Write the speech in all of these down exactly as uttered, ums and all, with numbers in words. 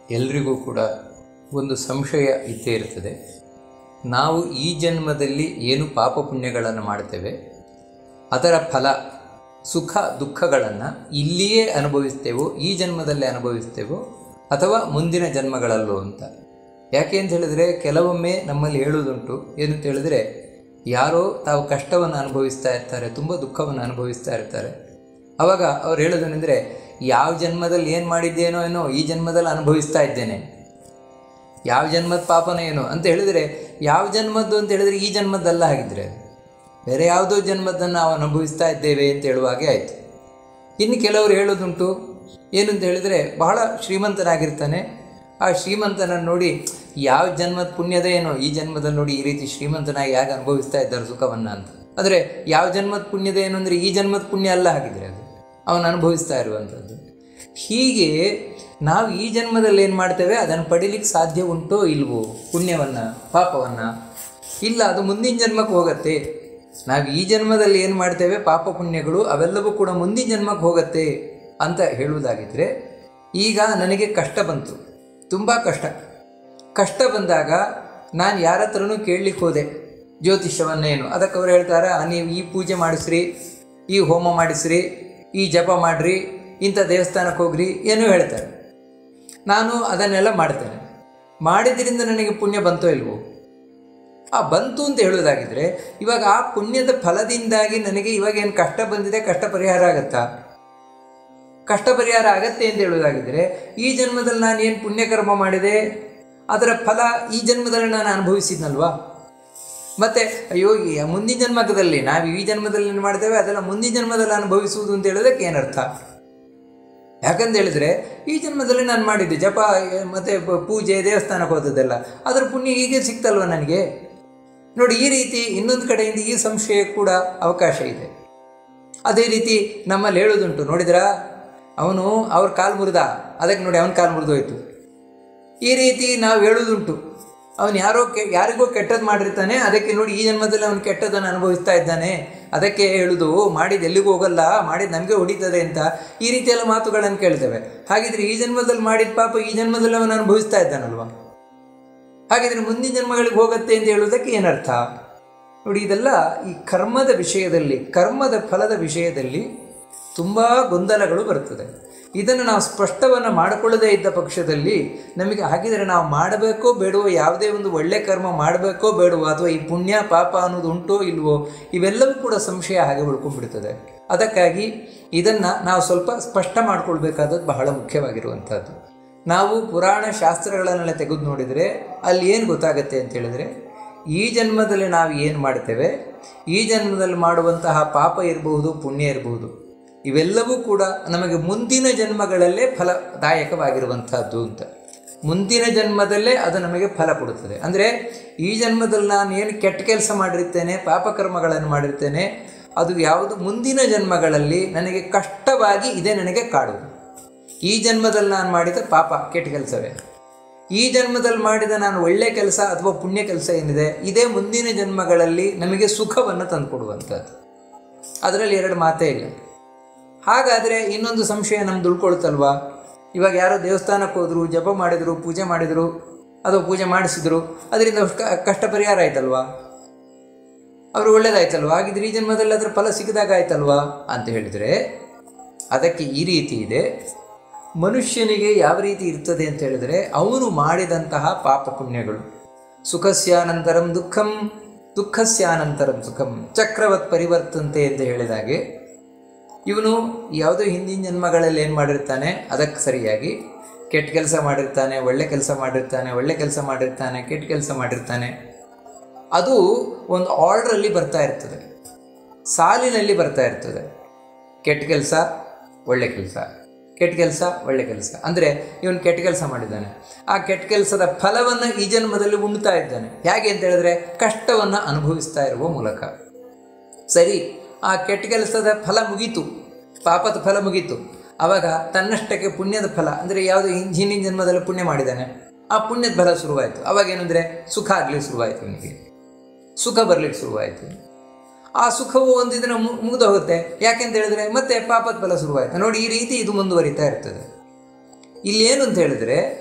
ಎಲ್ರಿಗೂ ಕೂಡ ಒಂದು ಸಂಶಯ ಇದ್ದೇ ಇರ್ತದೆ. ನಾವು ಈ ಜನ್ಮದಲ್ಲಿ ಏನು ಪಾಪ ಪುಣ್ಯಗಳನ್ನು ಮಾಡ್ತೇವೆ ಅದರ ಫಲ ಸುಖ ದುಃಖಗಳನ್ನು ಇಲ್ಲಿಯೇ ಅನುಭವಿಸ್ತೇವೋ, ಈ ಜನ್ಮದಲ್ಲೇ ಅನುಭವಿಸ್ತೇವೋ ಅಥವಾ ಮುಂದಿನ ಜನ್ಮಗಳಲ್ಲೋ ಅಂತ. ಯಾಕೆ ಅಂತ ಹೇಳಿದರೆ, ಕೆಲವೊಮ್ಮೆ ನಮ್ಮಲ್ಲಿ ಹೇಳುವುದುಂಟು, ಏನಂತ ಹೇಳಿದರೆ, ಯಾರೋ ತಾವು ಕಷ್ಟವನ್ನು ಅನುಭವಿಸ್ತಾ ಇರ್ತಾರೆ, ತುಂಬ ದುಃಖವನ್ನು ಅನುಭವಿಸ್ತಾ ಇರ್ತಾರೆ. ಆವಾಗ ಅವ್ರು ಹೇಳೋದೇನೆಂದರೆ, ಯಾವ ಜನ್ಮದಲ್ಲಿ ಏನು ಮಾಡಿದ್ದೇನೋ ಏನೋ ಈ ಜನ್ಮದಲ್ಲಿ ಅನುಭವಿಸ್ತಾ ಇದ್ದೇನೆ, ಯಾವ ಜನ್ಮದ ಪಾಪನ ಏನೋ ಅಂತ ಹೇಳಿದರೆ, ಯಾವ ಜನ್ಮದ್ದು ಅಂತ ಹೇಳಿದರೆ ಈ ಜನ್ಮದ್ದಲ್ಲ, ಆಗಿದ್ದರೆ ಬೇರೆ ಯಾವುದೋ ಜನ್ಮದನ್ನು ನಾವು ಅನುಭವಿಸ್ತಾ ಇದ್ದೇವೆ ಅಂತ ಹೇಳುವಾಗೆ ಆಯಿತು. ಇನ್ನು ಕೆಲವರು ಹೇಳೋದುಂಟು, ಏನು ಅಂತ ಹೇಳಿದರೆ, ಬಹಳ ಶ್ರೀಮಂತನಾಗಿರ್ತಾನೆ, ಆ ಶ್ರೀಮಂತನನ್ನು ನೋಡಿ ಯಾವ ಜನ್ಮದ ಪುಣ್ಯದ ಏನೋ ಈ ಜನ್ಮದಲ್ಲಿ ನೋಡಿ ಈ ರೀತಿ ಶ್ರೀಮಂತನಾಗಿ ಯಾಕೆ ಅನುಭವಿಸ್ತಾ ಇದ್ದಾರೆ ಸುಖವನ್ನು ಅಂತ. ಆದರೆ ಯಾವ ಜನ್ಮದ ಪುಣ್ಯದ ಏನು ಅಂದರೆ ಈ ಜನ್ಮದ ಪುಣ್ಯ ಅಲ್ಲ, ಆಗಿದ್ರೆ ಅದು ಅವನು ಅನುಭವಿಸ್ತಾ ಇರುವಂಥದ್ದು. ಹೀಗೆ ನಾವು ಈ ಜನ್ಮದಲ್ಲಿ ಏನು ಮಾಡ್ತೇವೆ ಅದನ್ನು ಪಡೀಲಿಕ್ಕೆ ಸಾಧ್ಯ ಉಂಟೋ ಇಲ್ವೋ, ಪುಣ್ಯವನ್ನು ಪಾಪವನ್ನು? ಇಲ್ಲ, ಅದು ಮುಂದಿನ ಜನ್ಮಕ್ಕೆ ಹೋಗುತ್ತೆ. ನಾವು ಈ ಜನ್ಮದಲ್ಲಿ ಏನು ಮಾಡ್ತೇವೆ ಪಾಪ ಪುಣ್ಯಗಳು ಅವೆಲ್ಲವೂ ಕೂಡ ಮುಂದಿನ ಜನ್ಮಕ್ಕೆ ಹೋಗುತ್ತೆ ಅಂತ ಹೇಳುವುದಾಗಿದ್ದರೆ, ಈಗ ನನಗೆ ಕಷ್ಟ ಬಂತು, ತುಂಬ ಕಷ್ಟ ಕಷ್ಟ ಬಂದಾಗ ನಾನು ಯಾರ ಹತ್ರನೂ ಕೇಳಲಿಕ್ಕೆ ಹೋದೆ ಜ್ಯೋತಿಷ್ಯವನ್ನೇನು. ಅದಕ್ಕೆ ಅವರು ಹೇಳ್ತಾರೆ, ನೀವು ಈ ಪೂಜೆ ಮಾಡಿಸ್ರಿ, ಈ ಹೋಮ ಮಾಡಿಸ್ರಿ, ಈ ಜಪ ಮಾಡಿರಿ, ಇಂಥ ದೇವಸ್ಥಾನಕ್ಕೆ ಹೋಗ್ರಿ, ಏನೋ ಹೇಳ್ತಾರೆ. ನಾನು ಅದನ್ನೆಲ್ಲ ಮಾಡ್ತೇನೆ. ಮಾಡಿದ್ರಿಂದ ನನಗೆ ಪುಣ್ಯ ಬಂತೋ ಇಲ್ವೋ? ಆ ಬಂತು ಅಂತ ಹೇಳೋದಾಗಿದ್ದರೆ, ಇವಾಗ ಆ ಪುಣ್ಯದ ಫಲದಿಂದಾಗಿ ನನಗೆ ಇವಾಗ ಏನು ಕಷ್ಟ ಬಂದಿದೆ, ಕಷ್ಟ ಪರಿಹಾರ ಆಗತ್ತಾ? ಕಷ್ಟ ಪರಿಹಾರ ಆಗತ್ತೆ ಅಂತ ಹೇಳೋದಾಗಿದ್ದರೆ, ಈ ಜನ್ಮದಲ್ಲಿ ನಾನು ಏನು ಪುಣ್ಯಕರ್ಮ ಮಾಡಿದೆ ಅದರ ಫಲ ಈ ಜನ್ಮದಲ್ಲಿ ನಾನು ಅನುಭವಿಸಿದ್ನಲ್ವಾ? ಮತ್ತು ಅಯ್ಯೋ ಮುಂದಿನ ಜನ್ಮದಲ್ಲಿ ನಾವು ಈ ಜನ್ಮದಲ್ಲಿ ಏನು ಮಾಡ್ತೇವೆ ಅದೆಲ್ಲ ಮುಂದಿನ ಜನ್ಮದಲ್ಲಿ ಅನುಭವಿಸುವುದು ಅಂತ ಹೇಳೋದಕ್ಕೆ ಏನರ್ಥ? ಯಾಕಂತ ಹೇಳಿದರೆ, ಈ ಜನ್ಮದಲ್ಲಿ ನಾನು ಮಾಡಿದ್ದೆ ಜಪ ಮತ್ತು ಪೂಜೆ ದೇವಸ್ಥಾನಕ್ಕೆ ಹೋದದ್ದೆಲ್ಲ ಅದರ ಪುಣ್ಯ ಹೀಗೆ ಸಿಕ್ತಲ್ವ ನನಗೆ? ನೋಡಿ, ಈ ರೀತಿ ಇನ್ನೊಂದು ಕಡೆಯಿಂದ ಈ ಸಂಶಯ ಕೂಡ ಅವಕಾಶ ಇದೆ. ಅದೇ ರೀತಿ ನಮ್ಮಲ್ಲಿ ಹೇಳೋದುಂಟು, ನೋಡಿದ್ರಾ ಅವನು ಅವ್ರ ಕಾಲು ಮುರಿದ, ಅದಕ್ಕೆ ನೋಡಿ ಅವನ ಕಾಲು ಮುರಿದೋಯ್ತು. ಈ ರೀತಿ ನಾವು ಹೇಳೋದುಂಟು. ಅವನು ಯಾರೋ ಕೆ ಯಾರಿಗೋ ಕೆಟ್ಟದ್ದು ಮಾಡಿರ್ತಾನೆ, ಅದಕ್ಕೆ ನೋಡಿ ಈ ಜನ್ಮದಲ್ಲಿ ಅವನು ಕೆಟ್ಟದ್ದನ್ನು ಅನುಭವಿಸ್ತಾ ಇದ್ದಾನೆ, ಅದಕ್ಕೆ ಹೇಳೋದು ಮಾಡಿದ್ದು ಎಲ್ಲಿಗೂ ಹೋಗಲ್ಲ, ಮಾಡಿದ್ದು ನಮಗೆ ಹೊಡಿತದೆ ಅಂತ. ಈ ರೀತಿಯೆಲ್ಲ ಮಾತುಗಳನ್ನು ಕೇಳ್ತೇವೆ. ಹಾಗಿದ್ರೆ ಈ ಜನ್ಮದಲ್ಲಿ ಮಾಡಿದ ಪಾಪ ಈ ಜನ್ಮದಲ್ಲಿ ಅವನು ಅನುಭವಿಸ್ತಾ ಇದ್ದಾನಲ್ವ? ಹಾಗಿದ್ರೆ ಮುಂದಿನ ಜನ್ಮಗಳಿಗೆ ಹೋಗುತ್ತೆ ಅಂತ ಹೇಳೋದಕ್ಕೆ ಏನರ್ಥ? ನೋಡಿ, ಇದೆಲ್ಲ ಈ ಕರ್ಮದ ವಿಷಯದಲ್ಲಿ, ಕರ್ಮದ ಫಲದ ವಿಷಯದಲ್ಲಿ ತುಂಬ ಗೊಂದಲಗಳು ಬರ್ತದೆ. ಇದನ್ನು ನಾವು ಸ್ಪಷ್ಟವನ್ನು ಮಾಡಿಕೊಳ್ಳದೇ ಇದ್ದ ಪಕ್ಷದಲ್ಲಿ ನಮಗೆ ಹಾಗಿದರೆ ನಾವು ಮಾಡಬೇಕೋ ಬೇಡವೋ, ಯಾವುದೇ ಒಂದು ಒಳ್ಳೆ ಕರ್ಮ ಮಾಡಬೇಕೋ ಬೇಡವೋ, ಅಥವಾ ಈ ಪುಣ್ಯ ಪಾಪ ಅನ್ನೋದು ಉಂಟೋ ಇಲ್ವೋ, ಇವೆಲ್ಲವೂ ಕೂಡ ಸಂಶಯ ಹಾಗೆ ಉಳ್ಕೊಂಡ್ಬಿಡ್ತದೆ. ಅದಕ್ಕಾಗಿ ಇದನ್ನು ನಾವು ಸ್ವಲ್ಪ ಸ್ಪಷ್ಟ ಮಾಡಿಕೊಳ್ಬೇಕಾದದ್ದು ಬಹಳ ಮುಖ್ಯವಾಗಿರುವಂಥದ್ದು. ನಾವು ಪುರಾಣ ಶಾಸ್ತ್ರಗಳನ್ನೆಲ್ಲ ತೆಗೆದು ನೋಡಿದರೆ ಅಲ್ಲಿ ಏನು ಗೊತ್ತಾಗುತ್ತೆ ಅಂತ ಹೇಳಿದರೆ, ಈ ಜನ್ಮದಲ್ಲಿ ನಾವು ಏನು ಮಾಡ್ತೇವೆ, ಈ ಜನ್ಮದಲ್ಲಿ ಮಾಡುವಂತಹ ಪಾಪ ಇರಬಹುದು, ಪುಣ್ಯ ಇರಬಹುದು, ಇವೆಲ್ಲವೂ ಕೂಡ ನಮಗೆ ಮುಂದಿನ ಜನ್ಮಗಳಲ್ಲೇ ಫಲದಾಯಕವಾಗಿರುವಂಥದ್ದು ಅಂತ. ಮುಂದಿನ ಜನ್ಮದಲ್ಲೇ ಅದು ನಮಗೆ ಫಲ ಕೊಡುತ್ತದೆ. ಅಂದರೆ ಈ ಜನ್ಮದಲ್ಲಿ ನಾನು ಏನು ಕೆಟ್ಟ ಕೆಲಸ ಮಾಡಿರ್ತೇನೆ, ಪಾಪಕರ್ಮಗಳನ್ನು ಮಾಡಿರ್ತೇನೆ, ಅದು ಯಾವುದು ಮುಂದಿನ ಜನ್ಮಗಳಲ್ಲಿ ನನಗೆ ಕಷ್ಟವಾಗಿ ಇದೇ ನನಗೆ ಕಾಡುವುದು. ಈ ಜನ್ಮದಲ್ಲಿ ನಾನು ಮಾಡಿದ ಪಾಪ ಕೆಟ್ಟ ಕೆಲಸವೇ, ಈ ಜನ್ಮದಲ್ಲಿ ಮಾಡಿದ ನಾನು ಒಳ್ಳೆಯ ಕೆಲಸ ಅಥವಾ ಪುಣ್ಯ ಕೆಲಸ ಏನಿದೆ ಇದೇ ಮುಂದಿನ ಜನ್ಮಗಳಲ್ಲಿ ನಮಗೆ ಸುಖವನ್ನು ತಂದುಕೊಡುವಂಥದ್ದು. ಅದರಲ್ಲಿ ಎರಡು ಮಾತೇ ಇಲ್ಲ. ಹಾಗಾದರೆ ಇನ್ನೊಂದು ಸಂಶಯ ನಮ್ದು ಉಳ್ಕೊಳ್ತಲ್ವಾ? ಇವಾಗ ಯಾರೋ ದೇವಸ್ಥಾನಕ್ಕೆ ಹೋದರು, ಜಪ ಮಾಡಿದರು, ಪೂಜೆ ಮಾಡಿದರು, ಅಥವಾ ಪೂಜೆ ಮಾಡಿಸಿದ್ರು, ಅದರಿಂದ ಕಷ್ಟ ಪರಿಹಾರ ಆಯ್ತಲ್ವಾ, ಅವರು ಒಳ್ಳೇದಾಯ್ತಲ್ವ, ಹಾಗಿದ್ರೆ ಈ ಜನ್ಮದಲ್ಲಿ ಅದರ ಫಲ ಸಿಕ್ಕಿದಾಗ ಆಯ್ತಲ್ವಾ ಅಂತ ಹೇಳಿದರೆ, ಅದಕ್ಕೆ ಈ ರೀತಿ ಇದೆ. ಮನುಷ್ಯನಿಗೆ ಯಾವ ರೀತಿ ಇರ್ತದೆ ಅಂತ ಹೇಳಿದರೆ, ಅವನು ಮಾಡಿದಂತಹ ಪಾಪ ಪುಣ್ಯಗಳು ಸುಖಸ್ಯಾನಂತರಂ ದುಃಖಂ ದುಃಖಸ್ಯಾನಂತರಂ ಸುಖಂ ಚಕ್ರವತ್ ಪರಿವರ್ತಂತೆ ಅಂತ ಹೇಳಿದಾಗೆ, ಇವನು ಯಾವುದೋ ಹಿಂದಿನ ಜನ್ಮಗಳಲ್ಲಿ ಏನು ಮಾಡಿರ್ತಾನೆ ಅದಕ್ಕೆ ಸರಿಯಾಗಿ ಕೆಟ್ಟ ಕೆಲಸ ಮಾಡಿರ್ತಾನೆ, ಒಳ್ಳೆ ಕೆಲಸ ಮಾಡಿರ್ತಾನೆ, ಒಳ್ಳೆ ಕೆಲಸ ಮಾಡಿರ್ತಾನೆ, ಕೆಟ್ಟ ಕೆಲಸ ಮಾಡಿರ್ತಾನೆ. ಅದು ಒಂದು ಆರ್ಡ್ರಲ್ಲಿ ಬರ್ತಾ ಇರ್ತದೆ, ಸಾಲಿನಲ್ಲಿ ಬರ್ತಾ ಇರ್ತದೆ. ಕೆಟ್ಟ ಕೆಲಸ ಒಳ್ಳೆ ಕೆಲಸ, ಕೆಟ್ಟ ಕೆಲಸ ಒಳ್ಳೆ ಕೆಲಸ. ಅಂದರೆ ಇವನು ಕೆಟ್ಟ ಕೆಲಸ ಮಾಡಿದ್ದಾನೆ, ಆ ಕೆಟ್ಟ ಕೆಲಸದ ಫಲವನ್ನು ಈ ಜನ್ಮದಲ್ಲಿ ಉಣ್ತಾ ಇದ್ದಾನೆ. ಹೇಗೆ ಅಂತ ಹೇಳಿದ್ರೆ, ಕಷ್ಟವನ್ನು ಅನುಭವಿಸ್ತಾ ಇರುವ ಮೂಲಕ. ಸರಿ, ಆ ಕೆಟ್ಟ ಕೆಲಸದ ಫಲ ಮುಗೀತು, ಪಾಪದ ಫಲ ಮುಗೀತು. ಆವಾಗ ತನ್ನಷ್ಟಕ್ಕೆ ಪುಣ್ಯದ ಫಲ, ಅಂದರೆ ಯಾವುದು ಹಿಂದಿನ ಜನ್ಮದಲ್ಲಿ ಪುಣ್ಯ ಮಾಡಿದ್ದಾನೆ ಆ ಪುಣ್ಯದ ಫಲ ಶುರುವಾಯಿತು. ಆವಾಗ ಏನಂದರೆ ಸುಖ ಆಗಲಿಕ್ಕೆ ಶುರುವಾಯಿತು, ಅವನಿಗೆ ಸುಖ ಬರಲಿಕ್ಕೆ ಶುರುವಾಯಿತು. ಆ ಸುಖವು ಒಂದು ದಿನ ಮುಗಿದು ಹೋಗುತ್ತೆ. ಯಾಕೆಂತ ಹೇಳಿದ್ರೆ ಮತ್ತೆ ಪಾಪದ ಫಲ ಶುರುವಾಯಿತು. ನೋಡಿ, ಈ ರೀತಿ ಇದು ಮುಂದುವರಿತಾ ಇರ್ತದೆ. ಇಲ್ಲೇನು ಅಂತ ಹೇಳಿದ್ರೆ,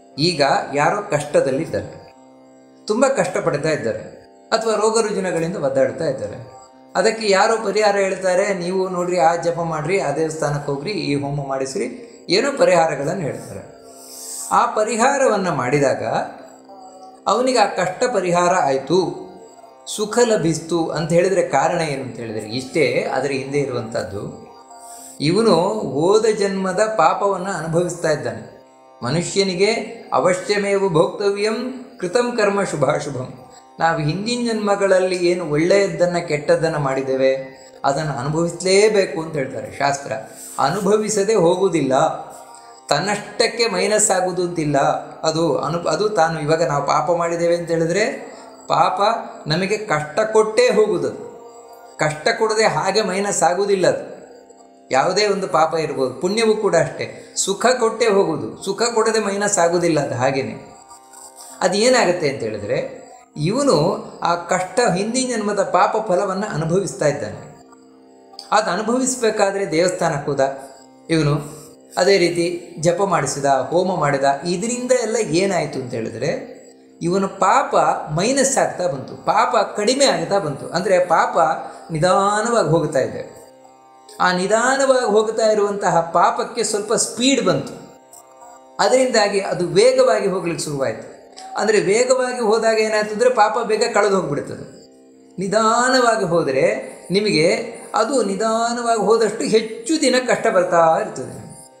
ಈಗ ಯಾರೋ ಕಷ್ಟದಲ್ಲಿದ್ದಾರೆ, ತುಂಬ ಕಷ್ಟಪಡ್ತಾ ಇದ್ದಾರೆ, ಅಥವಾ ರೋಗ ರುಜಿನಗಳಿಂದ ಒದ್ದಾಡ್ತಾ ಇದ್ದಾರೆ. ಅದಕ್ಕೆ ಯಾರೋ ಪರಿಹಾರ ಹೇಳ್ತಾರೆ, ನೀವು ನೋಡ್ರಿ ಆ ಜಪ ಮಾಡಿರಿ, ಆ ದೇವಸ್ಥಾನಕ್ಕೆ ಹೋಗ್ರಿ, ಈ ಹೋಮ ಮಾಡಿಸ್ರಿ, ಏನೋ ಪರಿಹಾರಗಳನ್ನು ಹೇಳ್ತಾರೆ. ಆ ಪರಿಹಾರವನ್ನು ಮಾಡಿದಾಗ ಅವನಿಗೆ ಆ ಕಷ್ಟ ಪರಿಹಾರ ಆಯಿತು, ಸುಖ ಲಭಿಸ್ತು ಅಂತ ಹೇಳಿದರೆ ಕಾರಣ ಏನು ಅಂತ ಹೇಳಿದರೆ ಇಷ್ಟೇ. ಅದರ ಹಿಂದೆ ಇರುವಂಥದ್ದು, ಇವನು ಹೋದ ಜನ್ಮದ ಪಾಪವನ್ನು ಅನುಭವಿಸ್ತಾ ಇದ್ದಾನೆ. ಮನುಷ್ಯನಿಗೆ ಅವಶ್ಯಮೇವ ಭೋಕ್ತವ್ಯಂ ಕೃತಂ ಕರ್ಮ ಶುಭಾಶುಭಂ. ನಾವು ಹಿಂದಿನ ಜನ್ಮಗಳಲ್ಲಿ ಏನು ಒಳ್ಳೆಯದನ್ನು ಕೆಟ್ಟದ್ದನ್ನು ಮಾಡಿದ್ದೇವೆ ಅದನ್ನು ಅನುಭವಿಸಲೇಬೇಕು ಅಂತ ಹೇಳ್ತಾರೆ ಶಾಸ್ತ್ರ. ಅನುಭವಿಸದೆ ಹೋಗುವುದಿಲ್ಲ, ತನ್ನಷ್ಟಕ್ಕೆ ಮೈನಸ್ ಆಗುವುದು ಅಂತಿಲ್ಲ. ಅದು ಅನು ಅದು ತಾನು ಇವಾಗ ನಾವು ಪಾಪ ಮಾಡಿದ್ದೇವೆ ಅಂತ ಹೇಳಿದ್ರೆ ಪಾಪ ನಮಗೆ ಕಷ್ಟ ಕೊಟ್ಟೇ ಹೋಗುವುದು. ಕಷ್ಟ ಕೊಡದೆ ಹಾಗೆ ಮೈನಸ್ ಆಗುವುದಿಲ್ಲ. ಅದು ಯಾವುದೇ ಒಂದು ಪಾಪ ಇರ್ಬೋದು, ಪುಣ್ಯವೂ ಕೂಡ ಅಷ್ಟೇ, ಸುಖ ಕೊಟ್ಟೇ ಹೋಗುವುದು, ಸುಖ ಕೊಡದೆ ಮೈನಸ್ ಆಗುವುದಿಲ್ಲ. ಅದು ಹಾಗೆಯೇ. ಅದು ಏನಾಗುತ್ತೆ ಅಂತ ಹೇಳಿದ್ರೆ ಇವನು ಆ ಕಷ್ಟ ಹಿಂದಿನ ಜನ್ಮದ ಪಾಪ ಫಲವನ್ನು ಅನುಭವಿಸ್ತಾ ಇದ್ದಾನೆ. ಅದು ಅನುಭವಿಸಬೇಕಾದ್ರೆ ದೇವಸ್ಥಾನಕ್ಕೆ ಹೋದ ಇವನು, ಅದೇ ರೀತಿ ಜಪ ಮಾಡಿಸಿದ, ಹೋಮ ಮಾಡಿದ. ಇದರಿಂದ ಎಲ್ಲ ಏನಾಯಿತು ಅಂತ ಹೇಳಿದ್ರೆ ಇವನ ಪಾಪ ಮೈನಸ್ ಆಗ್ತಾ ಬಂತು, ಪಾಪ ಕಡಿಮೆ ಆಗ್ತಾ ಬಂತು. ಅಂದರೆ ಪಾಪ ನಿಧಾನವಾಗಿ ಹೋಗ್ತಾ ಇದೆ. ಆ ನಿಧಾನವಾಗಿ ಹೋಗ್ತಾ ಇರುವಂತಹ ಪಾಪಕ್ಕೆ ಸ್ವಲ್ಪ ಸ್ಪೀಡ್ ಬಂತು. ಅದರಿಂದಾಗಿ ಅದು ವೇಗವಾಗಿ ಹೋಗ್ಲಿಕ್ಕೆ ಶುರುವಾಯಿತು. ಅಂದರೆ ವೇಗವಾಗಿ ಹೋದಾಗ ಏನಾಯ್ತು ಅಂದರೆ ಪಾಪ ಬೇಗ ಕಳೆದು ಹೋಗಿಬಿಡ್ತದೆ. ನಿಧಾನವಾಗಿ ಹೋದರೆ ನಿಮಗೆ ಅದು ನಿಧಾನವಾಗಿ ಹೋದಷ್ಟು ಹೆಚ್ಚು ದಿನ ಕಷ್ಟ ಬರ್ತಾ ಇರ್ತದೆ.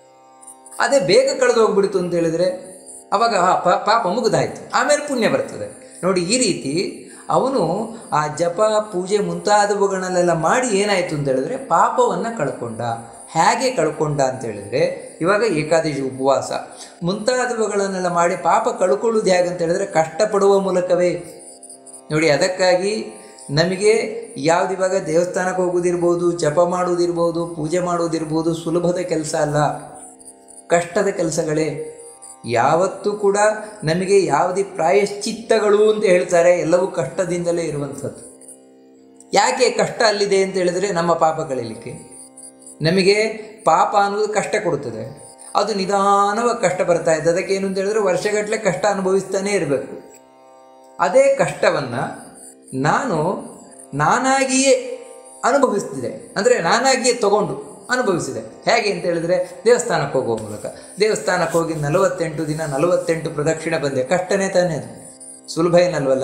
ಅದೇ ಬೇಗ ಕಳೆದು ಹೋಗ್ಬಿಡ್ತು ಅಂತ ಹೇಳಿದರೆ ಆವಾಗ ಪಾಪ ಮುಗಿದಾಯಿತು, ಆಮೇಲೆ ಪುಣ್ಯ ಬರ್ತದೆ. ನೋಡಿ, ಈ ರೀತಿ ಅವನು ಆ ಜಪ ಪೂಜೆ ಮುಂತಾದವುಗಳನ್ನೆಲ್ಲ ಮಾಡಿ ಏನಾಯಿತು ಅಂತ ಹೇಳಿದ್ರೆ ಪಾಪವನ್ನು ಕಳ್ಕೊಂಡ. ಹೇಗೆ ಕಳ್ಕೊಂಡ ಅಂತ ಹೇಳಿದ್ರೆ ಇವಾಗ ಏಕಾದಶಿ ಉಪವಾಸ ಮುಂತಾದವುಗಳನ್ನೆಲ್ಲ ಮಾಡಿ ಪಾಪ ಕಳ್ಕೊಳ್ಳೋದು ಹೇಗೆ ಅಂತ ಹೇಳಿದ್ರೆ ಕಷ್ಟಪಡುವ ಮೂಲಕವೇ. ನೋಡಿ, ಅದಕ್ಕಾಗಿ ನಮಗೆ ಯಾವುದಿವಾಗ ದೇವಸ್ಥಾನಕ್ಕೆ ಹೋಗೋದಿರ್ಬೋದು, ಜಪ ಮಾಡೋದಿರ್ಬೋದು, ಪೂಜೆ ಮಾಡೋದಿರ್ಬೋದು ಸುಲಭದ ಕೆಲಸ ಅಲ್ಲ, ಕಷ್ಟದ ಕೆಲಸಗಳೇ. ಯಾವತ್ತೂ ಕೂಡ ನಮಗೆ ಯಾವುದೇ ಪ್ರಾಯಶ್ಚಿತ್ತಗಳು ಅಂತ ಹೇಳ್ತಾರೆ, ಎಲ್ಲವೂ ಕಷ್ಟದಿಂದಲೇ ಇರುವಂಥದ್ದು. ಯಾಕೆ ಕಷ್ಟ ಅಲ್ಲಿದೆ ಅಂತ ಹೇಳಿದರೆ ನಮ್ಮ ಪಾಪ ಕಳೀಲಿಕ್ಕೆ. ನಮಗೆ ಪಾಪ ಅನ್ನೋದು ಕಷ್ಟ ಕೊಡುತ್ತದೆ, ಅದು ನಿಧಾನವಾಗಿ ಕಷ್ಟ ಬರ್ತಾ ಇದೆ. ಅದಕ್ಕೆ ಏನು ಅಂತ ಹೇಳಿದ್ರೆ ವರ್ಷಗಟ್ಟಲೆ ಕಷ್ಟ ಅನುಭವಿಸ್ತಾನೇ ಇರಬೇಕು. ಅದೇ ಕಷ್ಟವನ್ನು ನಾನು ನಾನಾಗಿಯೇ ಅನುಭವಿಸ್ತಿದೆ, ಅಂದರೆ ನಾನಾಗಿಯೇ ತಗೊಂಡು ಅನುಭವಿಸಿದೆ. ಹೇಗೆ ಅಂತ ಹೇಳಿದ್ರೆ ದೇವಸ್ಥಾನಕ್ಕೆ ಹೋಗುವ ಮೂಲಕ. ದೇವಸ್ಥಾನಕ್ಕೆ ಹೋಗಿ ನಲವತ್ತೆಂಟು ದಿನ ನಲವತ್ತೆಂಟು ಪ್ರದಕ್ಷಿಣೆ ಬಂದೆ, ಕಷ್ಟನೇ ತಾನೇ ಅದು, ಸುಲಭ ಏನಲ್ವಲ್ಲ.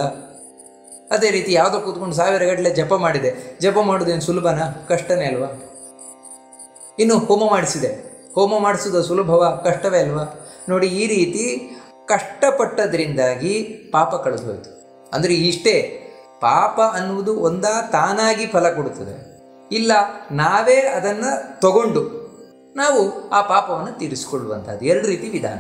ಅದೇ ರೀತಿ ಯಾವುದೋ ಕೂತ್ಕೊಂಡು ಸಾವಿರ ಗಟ್ಟಲೆ ಜಪ ಮಾಡಿದೆ, ಜಪ ಮಾಡೋದೇನು ಸುಲಭನಾ? ಕಷ್ಟನೇ ಅಲ್ವಾ. ಇನ್ನು ಹೋಮ ಮಾಡಿಸಿದೆ, ಹೋಮ ಮಾಡಿಸೋದು ಸುಲಭವ? ಕಷ್ಟವೇ ಅಲ್ವಾ. ನೋಡಿ, ಈ ರೀತಿ ಕಷ್ಟಪಟ್ಟದ್ರಿಂದಾಗಿ ಪಾಪ ಕಳೆದು ಹೋಯಿತು. ಅಂದರೆ ಇಷ್ಟೇ, ಪಾಪ ಅನ್ನುವುದು ಒಂದಾ ತಾನಾಗಿ ಫಲ ಕೊಡುತ್ತದೆ, ಇಲ್ಲ ನಾವೇ ಅದನ್ನು ತಗೊಂಡು ನಾವು ಆ ಪಾಪವನ್ನು ತೀರಿಸಿಕೊಳ್ಳುವಂಥದ್ದು. ಎರಡು ರೀತಿ ವಿಧಾನ.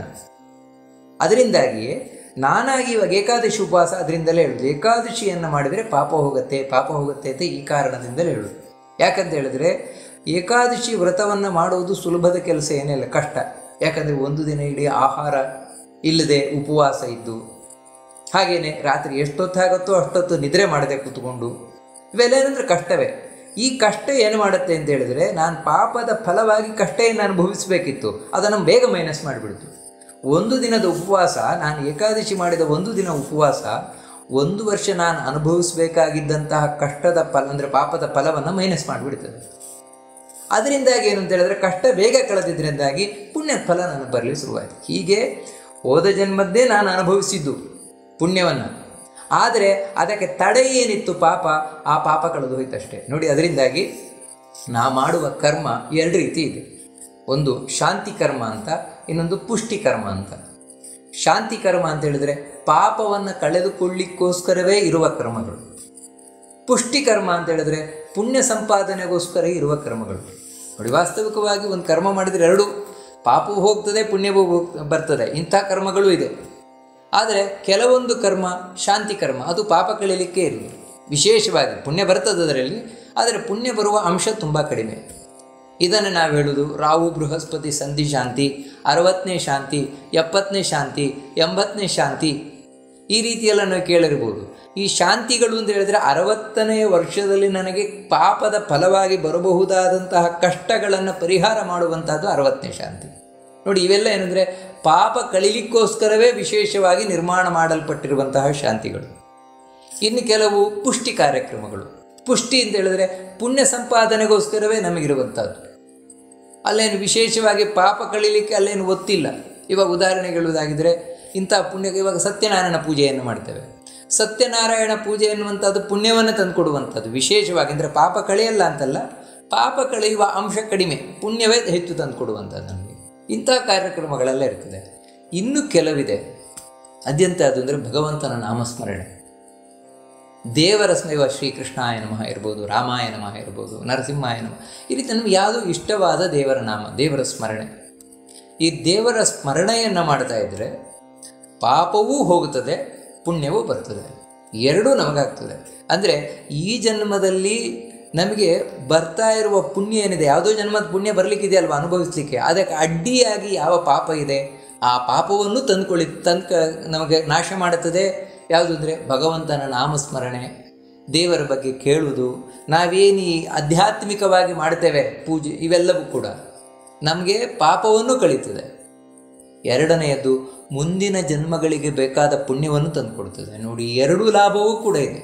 ಅದರಿಂದಾಗಿಯೇ ನಾನಾಗಿ ಇವಾಗ ಏಕಾದಶಿ ಉಪವಾಸ ಅದರಿಂದಲೇ ಹೇಳೋದು. ಏಕಾದಶಿಯನ್ನು ಮಾಡಿದರೆ ಪಾಪ ಹೋಗುತ್ತೆ, ಪಾಪ ಹೋಗುತ್ತೆ ಅಂತ ಈ ಕಾರಣದಿಂದಲೇ ಹೇಳೋದು. ಯಾಕಂತ ಹೇಳಿದ್ರೆ ಏಕಾದಶಿ ವ್ರತವನ್ನು ಮಾಡುವುದು ಸುಲಭದ ಕೆಲಸ ಏನಿಲ್ಲ, ಕಷ್ಟ. ಯಾಕಂದರೆ ಒಂದು ದಿನ ಇಡೀ ಆಹಾರ ಇಲ್ಲದೆ ಉಪವಾಸ ಇದ್ದು, ಹಾಗೆಯೇ ರಾತ್ರಿ ಎಷ್ಟೊತ್ತಾಗುತ್ತೋ ಅಷ್ಟೊತ್ತು ನಿದ್ರೆ ಮಾಡದೆ ಕೂತ್ಕೊಂಡು, ಇವೆಲ್ಲ ಏನಂದರೆ ಕಷ್ಟವೇ. ಈ ಕಷ್ಟ ಏನು ಮಾಡುತ್ತೆ ಅಂತ ಹೇಳಿದರೆ ನಾನು ಪಾಪದ ಫಲವಾಗಿ ಕಷ್ಟ ಏನು ಅನುಭವಿಸಬೇಕಿತ್ತು ಅದನ್ನು ಬೇಗ ಮೈನಸ್ ಮಾಡಿಬಿಡ್ತು. ಒಂದು ದಿನದ ಉಪವಾಸ, ನಾನು ಏಕಾದಶಿ ಮಾಡಿದ ಒಂದು ದಿನ ಉಪವಾಸ ಒಂದು ವರ್ಷ ನಾನು ಅನುಭವಿಸಬೇಕಾಗಿದ್ದಂತಹ ಕಷ್ಟದ ಫಲ ಅಂದರೆ ಪಾಪದ ಫಲವನ್ನು ಮೈನಸ್ ಮಾಡಿಬಿಡ್ತದೆ. ಅದರಿಂದಾಗಿ ಏನು ಅಂತ ಹೇಳಿದ್ರೆ ಕಷ್ಟ ಬೇಗ ಕಳೆದಿದ್ದರಿಂದಾಗಿ ಪುಣ್ಯದ ಫಲ ನನಗೆ ಬರಲಿ ಶುರುವಾಯಿತು. ಹೀಗೆ ಹೋದ ಜನ್ಮದ್ದೇ ನಾನು ಅನುಭವಿಸಿದ್ದು ಪುಣ್ಯವನ್ನು, ಆದರೆ ಅದಕ್ಕೆ ತಡೆ ಏನಿತ್ತು ಪಾಪ, ಆ ಪಾಪ ಕಳೆದು ಹೋಯ್ತಷ್ಟೇ. ನೋಡಿ, ಅದರಿಂದಾಗಿ ನಾ ಮಾಡುವ ಕರ್ಮ ಎರಡು ರೀತಿ ಇದೆ. ಒಂದು ಶಾಂತಿ ಕರ್ಮ ಅಂತ, ಇನ್ನೊಂದು ಪುಷ್ಟಿ ಕರ್ಮ ಅಂತ. ಶಾಂತಿ ಕರ್ಮ ಅಂತ ಹೇಳಿದರೆ ಪಾಪವನ್ನು ಕಳೆದುಕೊಳ್ಳಿಕ್ಕೋಸ್ಕರವೇ ಇರುವ ಕರ್ಮಗಳು. ಪುಷ್ಟಿ ಕರ್ಮ ಅಂತ ಹೇಳಿದ್ರೆ ಪುಣ್ಯ ಸಂಪಾದನೆಗೋಸ್ಕರ ಇರುವ ಕರ್ಮಗಳು. ನೋಡಿ, ವಾಸ್ತವಿಕವಾಗಿ ಒಂದು ಕರ್ಮ ಮಾಡಿದರೆ ಎರಡು, ಪಾಪವೂ ಹೋಗ್ತದೆ, ಪುಣ್ಯವೂ ಹೋಗ್ ಬರ್ತದೆ. ಇಂಥ ಕರ್ಮಗಳು ಇದೆ. ಆದರೆ ಕೆಲವೊಂದು ಕರ್ಮ ಶಾಂತಿ ಕರ್ಮ, ಅದು ಪಾಪ ಕಳೀಲಿಕ್ಕೆ ಇರಲಿ. ವಿಶೇಷವಾಗಿ ಪುಣ್ಯ ಬರ್ತದೆ ಅದರಲ್ಲಿ, ಆದರೆ ಪುಣ್ಯ ಬರುವ ಅಂಶ ತುಂಬ ಕಡಿಮೆ. ಇದನ್ನು ನಾವು ಹೇಳೋದು ರಾಹು ಬೃಹಸ್ಪತಿ ಸಂಧಿ ಶಾಂತಿ, ಅರವತ್ತನೇ ಶಾಂತಿ, ಎಪ್ಪತ್ತನೇ ಶಾಂತಿ, ಎಂಬತ್ತನೇ ಶಾಂತಿ, ಈ ರೀತಿಯೆಲ್ಲ ನಾವು ಕೇಳಿರ್ಬೋದು. ಈ ಶಾಂತಿಗಳು ಅಂತ ಹೇಳಿದರೆ ಅರವತ್ತನೆಯ ವರ್ಷದಲ್ಲಿ ನನಗೆ ಪಾಪದ ಫಲವಾಗಿ ಬರಬಹುದಾದಂತಹ ಕಷ್ಟಗಳನ್ನು ಪರಿಹಾರ ಮಾಡುವಂಥದ್ದು ಅರವತ್ತನೇ ಶಾಂತಿ. ನೋಡಿ, ಇವೆಲ್ಲ ಏನಂದರೆ ಪಾಪ ಕಳಿಲಿಕ್ಕೋಸ್ಕರವೇ ವಿಶೇಷವಾಗಿ ನಿರ್ಮಾಣ ಮಾಡಲ್ಪಟ್ಟಿರುವಂತಹ ಶಾಂತಿಗಳು. ಇನ್ನು ಕೆಲವು ಪುಷ್ಟಿ ಕಾರ್ಯಕ್ರಮಗಳು. ಪುಷ್ಟಿ ಅಂತ ಹೇಳಿದ್ರೆ ಪುಣ್ಯ ಸಂಪಾದನೆಗೋಸ್ಕರವೇ ನಮಗಿರುವಂಥದ್ದು. ಅಲ್ಲೇನು ವಿಶೇಷವಾಗಿ ಪಾಪ ಕಳೀಲಿಕ್ಕೆ ಅಲ್ಲೇನು ಒತ್ತಿಲ್ಲ. ಇವಾಗ ಉದಾಹರಣೆಗೆ ಹೇಳುವುದಾಗಿದ್ದರೆ, ಇಂಥ ಪುಣ್ಯಕ್ಕೆ ಇವಾಗ ಸತ್ಯನಾರಾಯಣ ಪೂಜೆಯನ್ನು ಮಾಡ್ತೇವೆ. ಸತ್ಯನಾರಾಯಣ ಪೂಜೆ ಎನ್ನುವಂಥದ್ದು ಪುಣ್ಯವನ್ನು ತಂದುಕೊಡುವಂಥದ್ದು ವಿಶೇಷವಾಗಿ. ಅಂದರೆ ಪಾಪ ಕಳೆಯಲ್ಲ ಅಂತಲ್ಲ, ಪಾಪ ಕಳೆಯುವ ಅಂಶ ಕಡಿಮೆ, ಪುಣ್ಯವೇ ಹೆಚ್ಚು ತಂದುಕೊಡುವಂಥದ್ದು ನಮಗೆ. ಇಂಥ ಕಾರ್ಯಕ್ರಮಗಳೆಲ್ಲ ಇರ್ತದೆ. ಇನ್ನೂ ಕೆಲವಿದೆ. ಅದ್ಯಂತ ಅದು ಅಂದರೆ ಭಗವಂತನ ನಾಮಸ್ಮರಣೆ. ದೇವರ ಸ್ಮೈವ ಶ್ರೀಕೃಷ್ಣಾಯ ನಮಃ ಇರ್ಬೋದು, ರಾಮಾಯ ನಮಃ ಇರ್ಬೋದು, ನರಸಿಂಹಾಯ ನಮಃ, ಈ ರೀತಿ ನಮಗೆ ಯಾವುದು ಇಷ್ಟವಾದ ದೇವರ ನಾಮ, ದೇವರ ಸ್ಮರಣೆ. ಈ ದೇವರ ಸ್ಮರಣೆಯನ್ನು ಮಾಡ್ತಾ ಇದ್ದರೆ ಪಾಪವೂ ಹೋಗುತ್ತದೆ, ಪುಣ್ಯವೂ ಬರ್ತದೆ, ಎರಡೂ ನಮಗಾಗ್ತದೆ. ಅಂದರೆ ಈ ಜನ್ಮದಲ್ಲಿ ನಮಗೆ ಬರ್ತಾ ಇರುವ ಪುಣ್ಯ ಏನಿದೆ, ಯಾವುದೋ ಜನ್ಮದ ಪುಣ್ಯ ಬರಲಿಕ್ಕಿದೆಯಲ್ವ ಅನುಭವಿಸಲಿಕ್ಕೆ, ಅದಕ್ಕೆ ಅಡ್ಡಿಯಾಗಿ ಯಾವ ಪಾಪ ಇದೆ ಆ ಪಾಪವನ್ನು ತಂದುಕೊಳ್ಳಿ ತಂದ್ಕ ನಮಗೆ ನಾಶ ಮಾಡುತ್ತದೆ. ಯಾವುದು ಅಂದರೆ ಭಗವಂತನ ನಾಮಸ್ಮರಣೆ, ದೇವರ ಬಗ್ಗೆ ಕೇಳುವುದು. ನಾವೇನು ಈ ಆಧ್ಯಾತ್ಮಿಕವಾಗಿ ಮಾಡ್ತೇವೆ ಪೂಜೆ, ಇವೆಲ್ಲವೂ ಕೂಡ ನಮಗೆ ಪಾಪವನ್ನು ಕಳೀತದೆ. ಎರಡನೆಯದು ಮುಂದಿನ ಜನ್ಮಗಳಿಗೆ ಬೇಕಾದ ಪುಣ್ಯವನ್ನು ತಂದುಕೊಡ್ತದೆ. ನೋಡಿ, ಎರಡೂ ಲಾಭವೂ ಕೂಡ ಇದೆ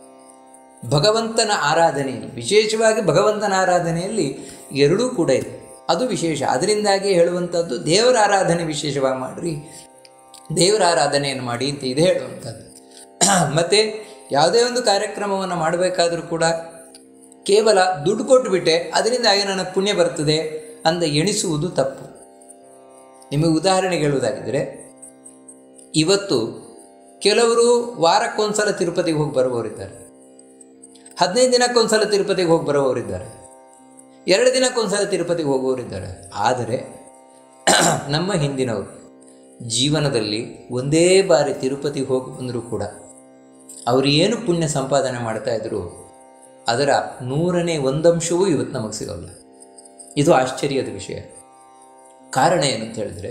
ಭಗವಂತನ ಆರಾಧನೆಯಲ್ಲಿ. ವಿಶೇಷವಾಗಿ ಭಗವಂತನ ಆರಾಧನೆಯಲ್ಲಿ ಎರಡೂ ಕೂಡ ಇದೆ, ಅದು ವಿಶೇಷ. ಅದರಿಂದಾಗಿ ಹೇಳುವಂಥದ್ದು ದೇವರ ಆರಾಧನೆ ವಿಶೇಷವಾಗಿ ಮಾಡಿರಿ, ದೇವರ ಆರಾಧನೆಯನ್ನು ಮಾಡಿ ಅಂತ ಇದೆ ಹೇಳುವಂಥದ್ದು. ಮತ್ತು ಯಾವುದೇ ಒಂದು ಕಾರ್ಯಕ್ರಮವನ್ನು ಮಾಡಬೇಕಾದರೂ ಕೂಡ ಕೇವಲ ದುಡ್ಡು ಕೊಟ್ಟುಬಿಟ್ಟೆ ಅದರಿಂದಾಗಿ ನನಗೆ ಪುಣ್ಯ ಬರ್ತದೆ ಅಂತ ಎಣಿಸುವುದು ತಪ್ಪು. ನಿಮಗೆ ಉದಾಹರಣೆಗೆ ಹೇಳುವುದಾಗಿದ್ದರೆ, ಇವತ್ತು ಕೆಲವರು ವಾರಕ್ಕೊಂದ್ಸಲ ತಿರುಪತಿಗೆ ಹೋಗಿ ಬರುವವರಿದ್ದಾರೆ, ಹದಿನೈದು ದಿನಕ್ಕೊಂದ್ಸಲ ತಿರುಪತಿಗೆ ಹೋಗಿ ಬರುವವರಿದ್ದಾರೆ, ಎರಡು ದಿನಕ್ಕೊಂದ್ಸಲ ತಿರುಪತಿಗೆ ಹೋಗುವವರಿದ್ದಾರೆ. ಆದರೆ ನಮ್ಮ ಹಿಂದಿನವರು ಜೀವನದಲ್ಲಿ ಒಂದೇ ಬಾರಿ ತಿರುಪತಿಗೆ ಹೋಗಿ ಬಂದರೂ ಕೂಡ ಅವರು ಏನು ಪುಣ್ಯ ಸಂಪಾದನೆ ಮಾಡ್ತಾಯಿದ್ರು ಅದರ ನೂರನೇ ಒಂದಂಶವೂ ಇವತ್ತು ನಮಗೆ ಸಿಗೋಲ್ಲ. ಇದು ಆಶ್ಚರ್ಯದ ವಿಷಯ. ಕಾರಣ ಏನಂತ ಹೇಳಿದ್ರೆ,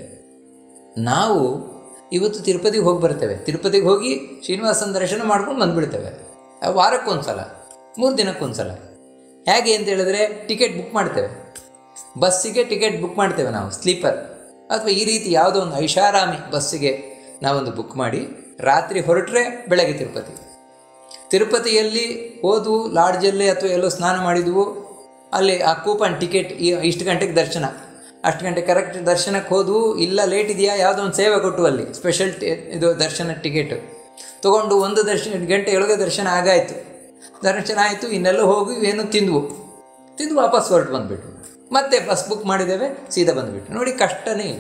ನಾವು ಇವತ್ತು ತಿರುಪತಿಗೆ ಹೋಗಿ ಬರ್ತೇವೆ, ತಿರುಪತಿಗೆ ಹೋಗಿ ಶ್ರೀನಿವಾಸನ ದರ್ಶನ ಮಾಡ್ಕೊಂಡು ಬಂದುಬಿಡ್ತೇವೆ ವಾರಕ್ಕೊಂದ್ಸಲ, ಮೂರು ದಿನಕ್ಕೊಂದ್ಸಲ. ಹೇಗೆ ಅಂತ ಹೇಳಿದ್ರೆ, ಟಿಕೆಟ್ ಬುಕ್ ಮಾಡ್ತೇವೆ, ಬಸ್ಸಿಗೆ ಟಿಕೆಟ್ ಬುಕ್ ಮಾಡ್ತೇವೆ ನಾವು, ಸ್ಲೀಪರ್ ಅಥವಾ ಈ ರೀತಿ ಯಾವುದೋ ಒಂದು ಐಷಾರಾಮಿ ಬಸ್ಸಿಗೆ ನಾವೊಂದು ಬುಕ್ ಮಾಡಿ ರಾತ್ರಿ ಹೊರಟ್ರೆ ಬೆಳಗ್ಗೆ ತಿರುಪತಿ. ತಿರುಪತಿಯಲ್ಲಿ ಹೋದವು, ಲಾಡ್ಜಲ್ಲಿ ಅಥವಾ ಎಲ್ಲೋ ಸ್ನಾನ ಮಾಡಿದ್ವು, ಅಲ್ಲಿ ಆ ಕೂಪನ್ ಟಿಕೆಟ್ ಇಷ್ಟು ಗಂಟೆಗೆ ದರ್ಶನ, ಅಷ್ಟು ಗಂಟೆ ಕರೆಕ್ಟ್ ದರ್ಶನಕ್ಕೆ ಹೋದವು. ಇಲ್ಲ ಲೇಟ್ ಇದೆಯಾ, ಯಾವುದೋ ಒಂದು ಸೇವೆ ಕೊಟ್ಟು ಅಲ್ಲಿ ಸ್ಪೆಷಲ್ ಟಿ ಇದು ದರ್ಶನ ಟಿಕೆಟ್ ತೊಗೊಂಡು ಒಂದು ದರ್ಶನ ಗಂಟೆ ಒಳಗೆ ದರ್ಶನ ಆಗಾಯಿತು. ದರ್ಶನ ಆಯಿತು, ಇನ್ನೆಲ್ಲೋ ಹೋಗಿ ಏನು ತಿಂದವು, ತಿಂದು ವಾಪಸ್ ಹೊರಟು ಬಂದುಬಿಟ್ಟು ಮತ್ತೆ ಬಸ್ ಬುಕ್ ಮಾಡಿದ್ದೇವೆ, ಸೀದಾ ಬಂದುಬಿಟ್ಟು. ನೋಡಿ, ಕಷ್ಟನೇ ಇಲ್ಲ.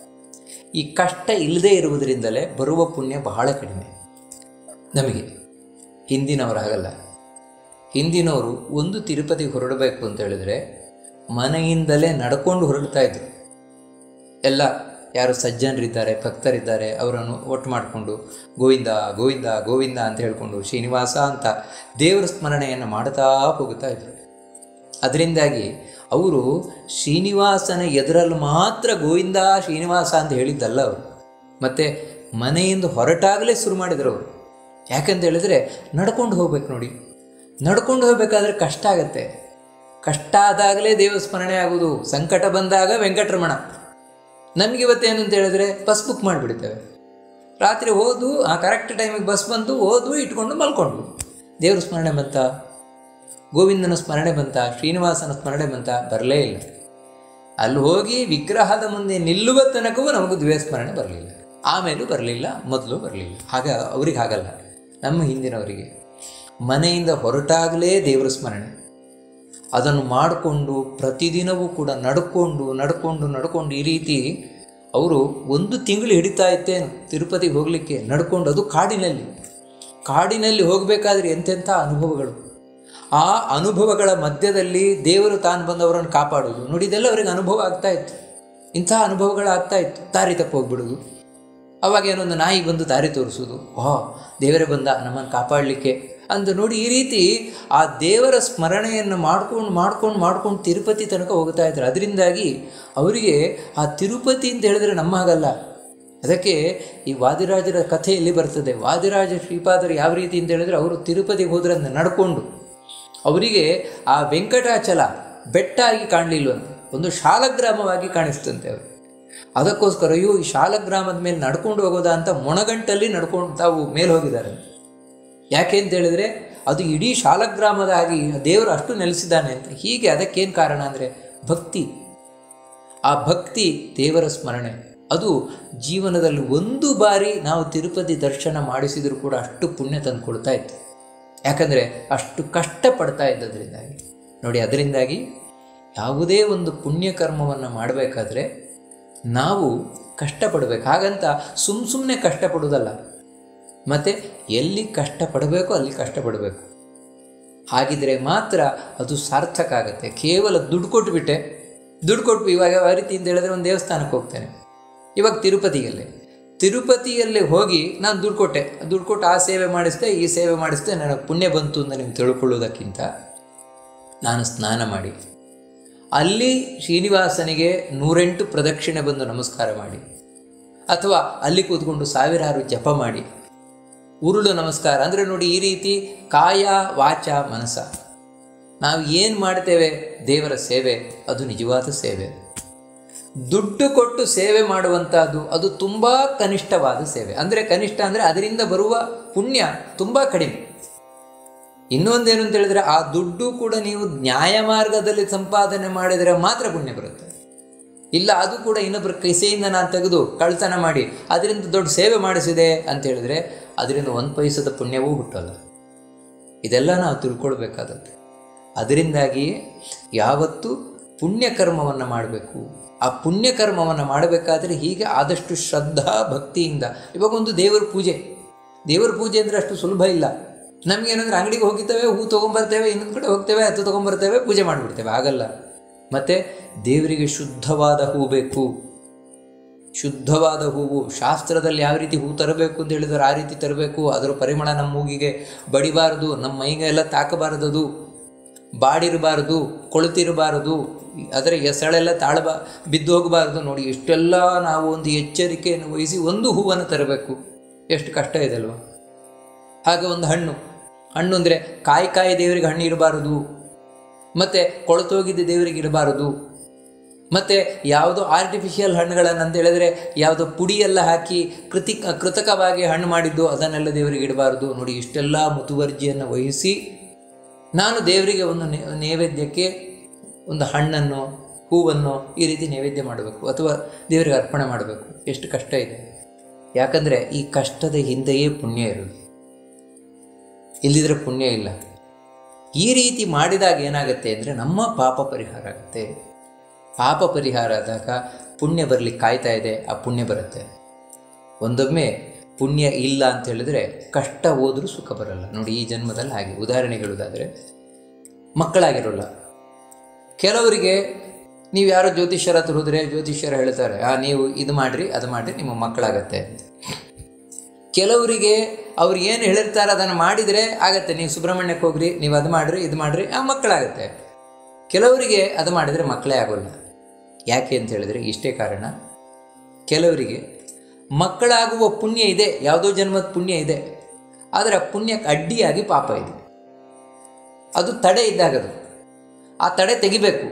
ಈ ಕಷ್ಟ ಇಲ್ಲದೇ ಇರುವುದರಿಂದಲೇ ಬರುವ ಪುಣ್ಯ ಬಹಳ ಕಡಿಮೆ ನಮಗೆ. ಹಿಂದಿನವರು ಹಾಗಲ್ಲ. ಹಿಂದಿನವರು ಒಂದು ತಿರುಪತಿಗೆ ಹೊರಡಬೇಕು ಅಂತ ಹೇಳಿದ್ರೆ ಮನೆಯಿಂದಲೇ ನಡ್ಕೊಂಡು ಹೊರಡ್ತಾ ಇದ್ರು. ಎಲ್ಲ ಯಾರು ಸಜ್ಜನರಿದ್ದಾರೆ, ಭಕ್ತರಿದ್ದಾರೆ, ಅವರನ್ನು ಒಟ್ಟು ಮಾಡಿಕೊಂಡು ಗೋವಿಂದ ಗೋವಿಂದ ಗೋವಿಂದ ಅಂತ ಹೇಳಿಕೊಂಡು ಶ್ರೀನಿವಾಸ ಅಂತ ದೇವರ ಸ್ಮರಣೆಯನ್ನು ಮಾಡ್ತಾ ಹೋಗ್ತಾ ಇದ್ರು. ಅದರಿಂದಾಗಿ ಅವರು ಶ್ರೀನಿವಾಸನ ಎದುರಲ್ಲಿ ಮಾತ್ರ ಗೋವಿಂದ ಶ್ರೀನಿವಾಸ ಅಂತ ಹೇಳಿದ್ದಲ್ಲ ಅವರು, ಮತ್ತು ಮನೆಯಿಂದ ಹೊರಟಾಗಲೇ ಶುರು ಮಾಡಿದರು ಅವರು. ಯಾಕಂತ ಹೇಳಿದ್ರೆ ನಡ್ಕೊಂಡು ಹೋಗ್ಬೇಕು. ನೋಡಿ, ನಡ್ಕೊಂಡು ಹೋಗಬೇಕಾದ್ರೆ ಕಷ್ಟ ಆಗುತ್ತೆ. ಕಷ್ಟ ಆದಾಗಲೇ ದೇವ ಸ್ಮರಣೆ ಆಗೋದು. ಸಂಕಟ ಬಂದಾಗ ವೆಂಕಟರಮಣ. ನಮಗಿವತ್ತೇನು ಅಂತ ಹೇಳಿದ್ರೆ ಬಸ್ ಬುಕ್ ಮಾಡಿಬಿಡ್ತೇವೆ, ರಾತ್ರಿ ಹೋದು ಆ ಕರೆಕ್ಟ್ ಟೈಮಿಗೆ ಬಸ್ ಬಂತು, ಹೋದ್ವು, ಇಟ್ಕೊಂಡು ಮಲ್ಕೊಂಡ್ವು. ದೇವ್ರ ಸ್ಮರಣೆ ಬಂತ, ಗೋವಿಂದನ ಸ್ಮರಣೆ ಬಂತ, ಶ್ರೀನಿವಾಸನ ಸ್ಮರಣೆ ಬಂತ? ಬರಲೇ ಇಲ್ಲ. ಅಲ್ಲಿ ಹೋಗಿ ವಿಗ್ರಹದ ಮುಂದೆ ನಿಲ್ಲುವ ತನಕವೂ ನಮಗೂ ದ್ವೇ ಸ್ಮರಣೆ ಬರಲಿಲ್ಲ, ಆಮೇಲೂ ಬರಲಿಲ್ಲ, ಮೊದಲು ಬರಲಿಲ್ಲ. ಹಾಗ ಅವ್ರಿಗೆ ಹಾಗಲ್ಲ. ನಮ್ಮ ಹಿಂದಿನವರಿಗೆ ಮನೆಯಿಂದ ಹೊರಟಾಗಲೇ ದೇವರ ಸ್ಮರಣೆ, ಅದನ್ನು ಮಾಡಿಕೊಂಡು ಪ್ರತಿದಿನವೂ ಕೂಡ ನಡ್ಕೊಂಡು ನಡ್ಕೊಂಡು ನಡ್ಕೊಂಡು ಈ ರೀತಿ ಅವರು ಒಂದು ತಿಂಗಳು ಹಿಡಿತಾ ಇತ್ತೇನು ತಿರುಪತಿಗೆ ಹೋಗಲಿಕ್ಕೆ ನಡ್ಕೊಂಡು. ಅದು ಕಾಡಿನಲ್ಲಿ ಕಾಡಿನಲ್ಲಿ ಹೋಗಬೇಕಾದ್ರೆ ಎಂತೆಂಥ ಅನುಭವಗಳು. ಆ ಅನುಭವಗಳ ಮಧ್ಯದಲ್ಲಿ ದೇವರು ತಾನು ಬಂದವರನ್ನು ಕಾಪಾಡೋದು. ನೋಡಿ, ಇದೆಲ್ಲ ಅವರಿಗೆ ಅನುಭವ ಆಗ್ತಾಯಿತ್ತು. ಇಂಥ ಅನುಭವಗಳಾಗ್ತಾ ಇತ್ತು. ದಾರಿ ತಪ್ಪು ಹೋಗ್ಬಿಡೋದು, ಅವಾಗ ಏನೊಂದು ನಾಯಿ ಬಂದು ದಾರಿ ತೋರಿಸೋದು, ವಾ ದೇವರೇ ಬಂದ ನಮ್ಮನ್ನು ಕಾಪಾಡಲಿಕ್ಕೆ ಅಂತ. ನೋಡಿ, ಈ ರೀತಿ ಆ ದೇವರ ಸ್ಮರಣೆಯನ್ನು ಮಾಡ್ಕೊಂಡು ಮಾಡ್ಕೊಂಡು ಮಾಡ್ಕೊಂಡು ತಿರುಪತಿ ತನಕ ಹೋಗ್ತಾ ಇದ್ರು. ಅದರಿಂದಾಗಿ ಅವರಿಗೆ ಆ ತಿರುಪತಿ ಅಂತ ಹೇಳಿದ್ರೆ ನಮ್ಮ ಹಾಗಲ್ಲ. ಅದಕ್ಕೆ ಈ ವಾದಿರಾಜರ ಕಥೆಯಲ್ಲಿ ಬರ್ತದೆ. ವಾದಿರಾಜ ಶ್ರೀಪಾದರು ಯಾವ ರೀತಿ ಅಂತ ಹೇಳಿದ್ರೆ, ಅವರು ತಿರುಪತಿಗೆ ಹೋದ್ರೆ ಅಂತ ನಡ್ಕೊಂಡು ಅವರಿಗೆ ಆ ವೆಂಕಟಾಚಲ ಬೆಟ್ಟ ಆಗಿ ಕಾಣಲಿಲ್ವಂತೆ, ಒಂದು ಶಾಲಗ್ರಾಮವಾಗಿ ಕಾಣಿಸ್ತಂತೆ ಅವರು. ಅದಕ್ಕೋಸ್ಕರ ಅಯ್ಯೋ ಈ ಶಾಲಗ್ರಾಮದ ಮೇಲೆ ನಡ್ಕೊಂಡು ಹೋಗೋದಾ ಅಂತ ಮೊಣಗಂಟಲ್ಲಿ ನಡ್ಕೊಂಡು ತಾವು ಮೇಲೆ ಹೋಗಿದ್ದಾರೆ. ಯಾಕೆ ಅಂತ ಹೇಳಿದರೆ ಅದು ಇಡೀ ಶಾಲಗ್ರಾಮದಾಗಿ ದೇವರು ಅಷ್ಟು ನೆಲೆಸಿದ್ದಾನೆ ಅಂತ. ಹೀಗೆ ಅದಕ್ಕೇನು ಕಾರಣ ಅಂದರೆ ಭಕ್ತಿ. ಆ ಭಕ್ತಿ, ದೇವರ ಸ್ಮರಣೆ, ಅದು ಜೀವನದಲ್ಲಿ ಒಂದು ಬಾರಿ ನಾವು ತಿರುಪತಿ ದರ್ಶನ ಮಾಡಿಸಿದರೂ ಕೂಡ ಅಷ್ಟು ಪುಣ್ಯ ತಂದು ಕೊಡ್ತಾ ಇತ್ತು. ಯಾಕಂದರೆ ಅಷ್ಟು ಕಷ್ಟಪಡ್ತಾ ಇದ್ದದ್ರಿಂದಾಗಿ. ನೋಡಿ, ಅದರಿಂದಾಗಿ ಯಾವುದೇ ಒಂದು ಪುಣ್ಯಕರ್ಮವನ್ನು ಮಾಡಬೇಕಾದ್ರೆ ನಾವು ಕಷ್ಟಪಡಬೇಕು. ಹಾಗಂತ ಸುಮ್ಮ ಸುಮ್ಮನೆ ಕಷ್ಟಪಡೋದಲ್ಲ, ಮತ್ತು ಎಲ್ಲಿ ಕಷ್ಟಪಡಬೇಕೋ ಅಲ್ಲಿ ಕಷ್ಟಪಡಬೇಕು. ಹಾಗಿದ್ರೆ ಮಾತ್ರ ಅದು ಸಾರ್ಥಕ ಆಗುತ್ತೆ. ಕೇವಲ ದುಡ್ಡು ಕೊಟ್ಟುಬಿಟ್ಟೆ, ದುಡ್ಡು ಕೊಟ್ಟು ಇವಾಗ ಯಾವ ರೀತಿ ಅಂತ ಹೇಳಿದ್ರೆ ಒಂದು ದೇವಸ್ಥಾನಕ್ಕೆ ಹೋಗ್ತೇನೆ, ಇವಾಗ ತಿರುಪತಿಯಲ್ಲೇ ತಿರುಪತಿಯಲ್ಲೇ ಹೋಗಿ ನಾನು ದುಡ್ಡು ಕೊಟ್ಟೆ, ದುಡ್ಡು ಕೊಟ್ಟು ಆ ಸೇವೆ ಮಾಡಿಸ್ದೆ ಈ ಸೇವೆ ಮಾಡಿಸ್ದೆ ನನಗೆ ಪುಣ್ಯ ಬಂತು ಅಂತ ನಿಮ್ಗೆ ತಿಳ್ಕೊಳ್ಳೋದಕ್ಕಿಂತ ನಾನು ಸ್ನಾನ ಮಾಡಿ ಅಲ್ಲಿ ಶ್ರೀನಿವಾಸನಿಗೆ ನೂರೆಂಟು ಪ್ರದಕ್ಷಿಣೆ ಬಂದು ನಮಸ್ಕಾರ ಮಾಡಿ, ಅಥವಾ ಅಲ್ಲಿ ಕೂತ್ಕೊಂಡು ಸಾವಿರಾರು ಜಪ ಮಾಡಿ, ಉರುಳು ನಮಸ್ಕಾರ ಅಂದರೆ ನೋಡಿ, ಈ ರೀತಿ ಕಾಯ ವಾಚ ಮನಸ ನಾವು ಏನು ಮಾಡ್ತೇವೆ ದೇವರ ಸೇವೆ, ಅದು ನಿಜವಾದ ಸೇವೆ. ದುಡ್ಡು ಕೊಟ್ಟು ಸೇವೆ ಮಾಡುವಂಥದ್ದು ಅದು ತುಂಬ ಕನಿಷ್ಠವಾದ ಸೇವೆ. ಅಂದರೆ ಕನಿಷ್ಠ ಅಂದರೆ ಅದರಿಂದ ಬರುವ ಪುಣ್ಯ ತುಂಬ ಕಡಿಮೆ. ಇನ್ನೊಂದೇನು ಅಂತ ಹೇಳಿದ್ರೆ, ಆ ದುಡ್ಡು ಕೂಡ ನೀವು ನ್ಯಾಯ ಮಾರ್ಗದಲ್ಲಿ ಸಂಪಾದನೆ ಮಾಡಿದರೆ ಮಾತ್ರ ಪುಣ್ಯ ಬರುತ್ತೆ. ಇಲ್ಲ ಅದು ಕೂಡ ಇನ್ನೊಬ್ಬರ ಕಿಸೆಯಿಂದ ನಾನು ತೆಗೆದು ಕಳ್ತನ ಮಾಡಿ ಅದರಿಂದ ದೊಡ್ಡ ಸೇವೆ ಮಾಡಿಸಿದೆ ಅಂತ ಹೇಳಿದ್ರೆ ಅದರಿಂದ ಒಂದು ಪೈಸದ ಪುಣ್ಯವೂ ಹುಟ್ಟಲ್ಲ. ಇದೆಲ್ಲ ನಾವು ತಿಳ್ಕೊಳ್ಬೇಕಾದದ್ದು. ಅದರಿಂದಾಗಿ ಯಾವತ್ತೂ ಪುಣ್ಯಕರ್ಮವನ್ನು ಮಾಡಬೇಕು. ಆ ಪುಣ್ಯಕರ್ಮವನ್ನು ಮಾಡಬೇಕಾದ್ರೆ ಹೀಗೆ ಆದಷ್ಟು ಶ್ರದ್ಧಾ ಭಕ್ತಿಯಿಂದ. ಇವಾಗ ಒಂದು ದೇವರ ಪೂಜೆ, ದೇವರ ಪೂಜೆ ಅಂದರೆ ಅಷ್ಟು ಸುಲಭ ಇಲ್ಲ. ನಮಗೇನಂದ್ರೆ ಅಂಗಡಿಗೆ ಹೋಗಿರ್ತೇವೆ, ಹೂ ತೊಗೊಂಬರ್ತೇವೆ, ಇನ್ನೊಂದು ಕಡೆ ಹೋಗ್ತೇವೆ, ಹತ್ತು ತೊಗೊಂಬರ್ತೇವೆ, ಪೂಜೆ ಮಾಡಿಬಿಡ್ತೇವೆ. ಆಗಲ್ಲ. ಮತ್ತು ದೇವರಿಗೆ ಶುದ್ಧವಾದ ಹೂ ಬೇಕು. ಶುದ್ಧವಾದ ಹೂವು ಶಾಸ್ತ್ರದಲ್ಲಿ ಯಾವ ರೀತಿ ಹೂ ತರಬೇಕು ಅಂತ ಹೇಳಿದ್ರೆ ಆ ರೀತಿ ತರಬೇಕು. ಅದರ ಪರಿಮಳ ನಮ್ಮ ಮೂಗಿಗೆ ಬಡಿಬಾರದು, ನಮ್ಮ ಮೈಗೆ ಎಲ್ಲ ತಾಕಬಾರದು, ಬಾಡಿರಬಾರದು, ಕೊಳುತಿರಬಾರದು, ಅದರ ಎಸಳೆಲ್ಲ ತಾಳಬಾ ಬಿದ್ದು ಹೋಗಬಾರ್ದು. ನೋಡಿ, ಇಷ್ಟೆಲ್ಲ ನಾವು ಒಂದು ಎಚ್ಚರಿಕೆಯನ್ನು ವಹಿಸಿ ಒಂದು ಹೂವನ್ನು ತರಬೇಕು. ಎಷ್ಟು ಕಷ್ಟ ಇದೆ ಅಲ್ವ? ಹಾಗೆ ಒಂದು ಹಣ್ಣು ಹಣ್ಣು ಅಂದರೆ ಕಾಯಿ ಕಾಯಿ ದೇವರಿಗೆ ಹಣ್ಣು ಇರಬಾರದು, ಮತ್ತು ಕೊಳತೋಗಿದ್ದ ದೇವರಿಗೆ ಇರಬಾರದು, ಮತ್ತು ಯಾವುದೋ ಆರ್ಟಿಫಿಷಿಯಲ್ ಹಣ್ಣುಗಳನ್ನು ಅಂತ ಹೇಳಿದ್ರೆ ಯಾವುದೋ ಪುಡಿಯೆಲ್ಲ ಹಾಕಿ ಕೃತಿ ಕೃತಕವಾಗಿ ಹಣ್ಣು ಮಾಡಿದ್ದು ಅದನ್ನೆಲ್ಲ ದೇವರಿಗೆ ಇಡಬಾರ್ದು. ನೋಡಿ, ಇಷ್ಟೆಲ್ಲ ಮುತುವರ್ಜಿಯನ್ನು ವಹಿಸಿ ನಾನು ದೇವರಿಗೆ ಒಂದು ನೈವೇದ್ಯಕ್ಕೆ ಒಂದು ಹಣ್ಣನ್ನು, ಹೂವನ್ನು ಈ ರೀತಿ ನೈವೇದ್ಯ ಮಾಡಬೇಕು ಅಥವಾ ದೇವರಿಗೆ ಅರ್ಪಣೆ ಮಾಡಬೇಕು. ಎಷ್ಟು ಕಷ್ಟ ಇದೆ. ಯಾಕಂದರೆ ಈ ಕಷ್ಟದ ಹಿಂದೆಯೇ ಪುಣ್ಯ ಇರೋದು, ಇಲ್ಲಿದ್ರೆ ಪುಣ್ಯ ಇಲ್ಲ. ಈ ರೀತಿ ಮಾಡಿದಾಗ ಏನಾಗುತ್ತೆ ಅಂದರೆ ನಮ್ಮ ಪಾಪ ಪರಿಹಾರ ಆಗುತ್ತೆ. ಪಾಪ ಪರಿಹಾರ ಆದಾಗ ಪುಣ್ಯ ಬರಲಿಕ್ಕೆ ಕಾಯ್ತಾ ಇದೆ, ಆ ಪುಣ್ಯ ಬರುತ್ತೆ. ಒಂದೊಮ್ಮೆ ಪುಣ್ಯ ಇಲ್ಲ ಅಂತ ಹೇಳಿದ್ರೆ ಕಷ್ಟ ಹೋದರೂ ಸುಖ ಬರಲ್ಲ. ನೋಡಿ, ಈ ಜನ್ಮದಲ್ಲಿ ಹಾಗೆ ಉದಾಹರಣೆ ಹೇಳೋದಾದರೆ, ಮಕ್ಕಳಾಗಿರೋಲ್ಲ. ಕೆಲವರಿಗೆ ನೀವು ಯಾರೋ ಜ್ಯೋತಿಷ್ಯರ ಹತ್ರ ಹೋದರೆ ಜ್ಯೋತಿಷ್ಯರು ಹೇಳ್ತಾರೆ, ಆ ನೀವು ಇದು ಮಾಡಿರಿ ಅದು ಮಾಡಿರಿ ನಿಮ್ಮ ಮಕ್ಕಳಾಗತ್ತೆ ಅಂತ. ಕೆಲವರಿಗೆ ಅವ್ರು ಏನು ಹೇಳಿರ್ತಾರೆ ಅದನ್ನು ಮಾಡಿದರೆ ಆಗತ್ತೆ, ನೀವು ಸುಬ್ರಹ್ಮಣ್ಯಕ್ಕೆ ಹೋಗ್ರಿ, ನೀವು ಅದು ಮಾಡಿರಿ ಇದು ಮಾಡಿರಿ ಆ ಮಕ್ಕಳಾಗತ್ತೆ. ಕೆಲವರಿಗೆ ಅದು ಮಾಡಿದರೆ ಮಕ್ಕಳೇ ಆಗೋಲ್ಲ. ಯಾಕೆ ಅಂತ ಹೇಳಿದರೆ ಇಷ್ಟೇ ಕಾರಣ, ಕೆಲವರಿಗೆ ಮಕ್ಕಳಾಗುವ ಪುಣ್ಯ ಇದೆ, ಯಾವುದೋ ಜನ್ಮದ ಪುಣ್ಯ ಇದೆ, ಆದರೆ ಆ ಪುಣ್ಯಕ್ಕೆ ಅಡ್ಡಿಯಾಗಿ ಪಾಪ ಇದೆ. ಅದು ತಡೆ ಇದ್ದಾಗದು, ಆ ತಡೆ ತೆಗಿಬೇಕು.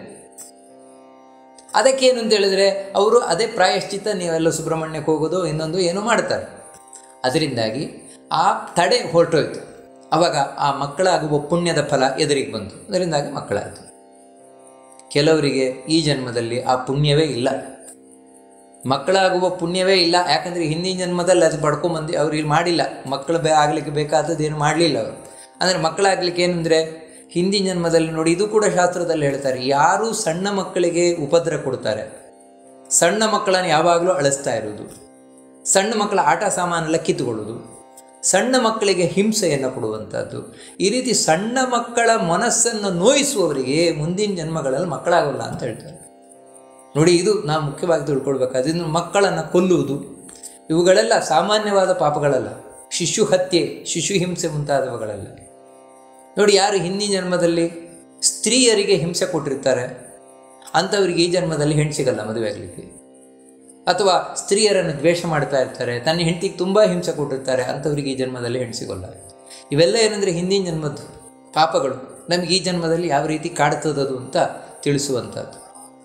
ಅದಕ್ಕೇನು ಅಂತ ಹೇಳಿದ್ರೆ ಅವರು ಅದೇ ಪ್ರಾಯಶ್ಚಿತ್ತ, ನೀವೆಲ್ಲ ಸುಬ್ರಹ್ಮಣ್ಯಕ್ಕೆ ಹೋಗೋದು ಇನ್ನೊಂದು ಏನೋ ಮಾಡ್ತಾರೆ. ಅದರಿಂದಾಗಿ ಆ ತಡೆ ಹೊರಟೋಯ್ತು. ಆವಾಗ ಆ ಮಕ್ಕಳಾಗುವ ಪುಣ್ಯದ ಫಲ ಎದುರಿಗೆ ಬಂತು, ಅದರಿಂದಾಗಿ ಮಕ್ಕಳಾಯಿತು. ಕೆಲವರಿಗೆ ಈ ಜನ್ಮದಲ್ಲಿ ಆ ಪುಣ್ಯವೇ ಇಲ್ಲ, ಮಕ್ಕಳಾಗುವ ಪುಣ್ಯವೇ ಇಲ್ಲ. ಯಾಕಂದರೆ ಹಿಂದಿನ ಜನ್ಮದಲ್ಲಿ ಅದು ಪಡ್ಕೊಂಬಂದು ಅವ್ರು ಇಲ್ಲಿ ಮಾಡಿಲ್ಲ, ಮಕ್ಕಳು ಬೇ ಆಗಲಿಕ್ಕೆ ಬೇಕಾದದ್ದು ಏನು ಮಾಡಲಿಲ್ಲ ಅವರು. ಅಂದರೆ ಮಕ್ಕಳಾಗಲಿಕ್ಕೆ ಏನಂದರೆ ಹಿಂದಿನ ಜನ್ಮದಲ್ಲಿ ನೋಡಿ, ಇದು ಕೂಡ ಶಾಸ್ತ್ರದಲ್ಲಿ ಹೇಳ್ತಾರೆ, ಯಾರು ಸಣ್ಣ ಮಕ್ಕಳಿಗೆ ಉಪದ್ರ ಕೊಡ್ತಾರೆ, ಸಣ್ಣ ಮಕ್ಕಳನ್ನು ಯಾವಾಗಲೂ ಅಳಿಸ್ತಾ ಇರೋದು, ಸಣ್ಣ ಮಕ್ಕಳ ಆಟ ಸಾಮಾನೆಲ್ಲ ಕಿತ್ತುಕೊಳ್ಳೋದು, ಸಣ್ಣ ಮಕ್ಕಳಿಗೆ ಹಿಂಸೆಯನ್ನು ಕೊಡುವಂಥದ್ದು, ಈ ರೀತಿ ಸಣ್ಣ ಮಕ್ಕಳ ಮನಸ್ಸನ್ನು ನೋಯಿಸುವವರಿಗೆ ಮುಂದಿನ ಜನ್ಮಗಳಲ್ಲಿ ಮಕ್ಕಳಾಗೋಲ್ಲ ಅಂತ ಹೇಳ್ತಾರೆ. ನೋಡಿ, ಇದು ನಾವು ಮುಖ್ಯವಾಗಿ ತಿಳ್ಕೊಳ್ಬೇಕಾದ್ರೆ, ಇನ್ನು ಮಕ್ಕಳನ್ನು ಕೊಲ್ಲುವುದು ಇವುಗಳೆಲ್ಲ ಸಾಮಾನ್ಯವಾದ ಪಾಪಗಳಲ್ಲ, ಶಿಶು ಹತ್ಯೆ, ಶಿಶು ಹಿಂಸೆ ಮುಂತಾದವುಗಳಲ್ಲ. ನೋಡಿ, ಯಾರು ಹಿಂದಿನ ಜನ್ಮದಲ್ಲಿ ಸ್ತ್ರೀಯರಿಗೆ ಹಿಂಸೆ ಕೊಟ್ಟಿರ್ತಾರೆ ಅಂಥವ್ರಿಗೆ ಈ ಜನ್ಮದಲ್ಲಿ ಹೆಣ್ಣು ಸಿಗಲ್ಲ ಮದುವೆ ಆಗಲಿಕ್ಕೆ. ಅಥವಾ ಸ್ತ್ರೀಯರನ್ನು ದ್ವೇಷ ಮಾಡ್ತಾ ಇರ್ತಾರೆ, ತನ್ನ ಹೆಂಡತಿಗೆ ತುಂಬ ಹಿಂಸೆ ಕೊಟ್ಟಿರ್ತಾರೆ, ಅಂಥವ್ರಿಗೆ ಈ ಜನ್ಮದಲ್ಲಿ ಹೆಣ್ಣು ಸಿಗೋಲ್ಲ. ಇವೆಲ್ಲ ಏನಂದರೆ ಹಿಂದಿನ ಜನ್ಮದ್ದು ಪಾಪಗಳು ನಮಗೆ ಈ ಜನ್ಮದಲ್ಲಿ ಯಾವ ರೀತಿ ಕಾಡ್ತದದು ಅಂತ ತಿಳಿಸುವಂಥದ್ದು.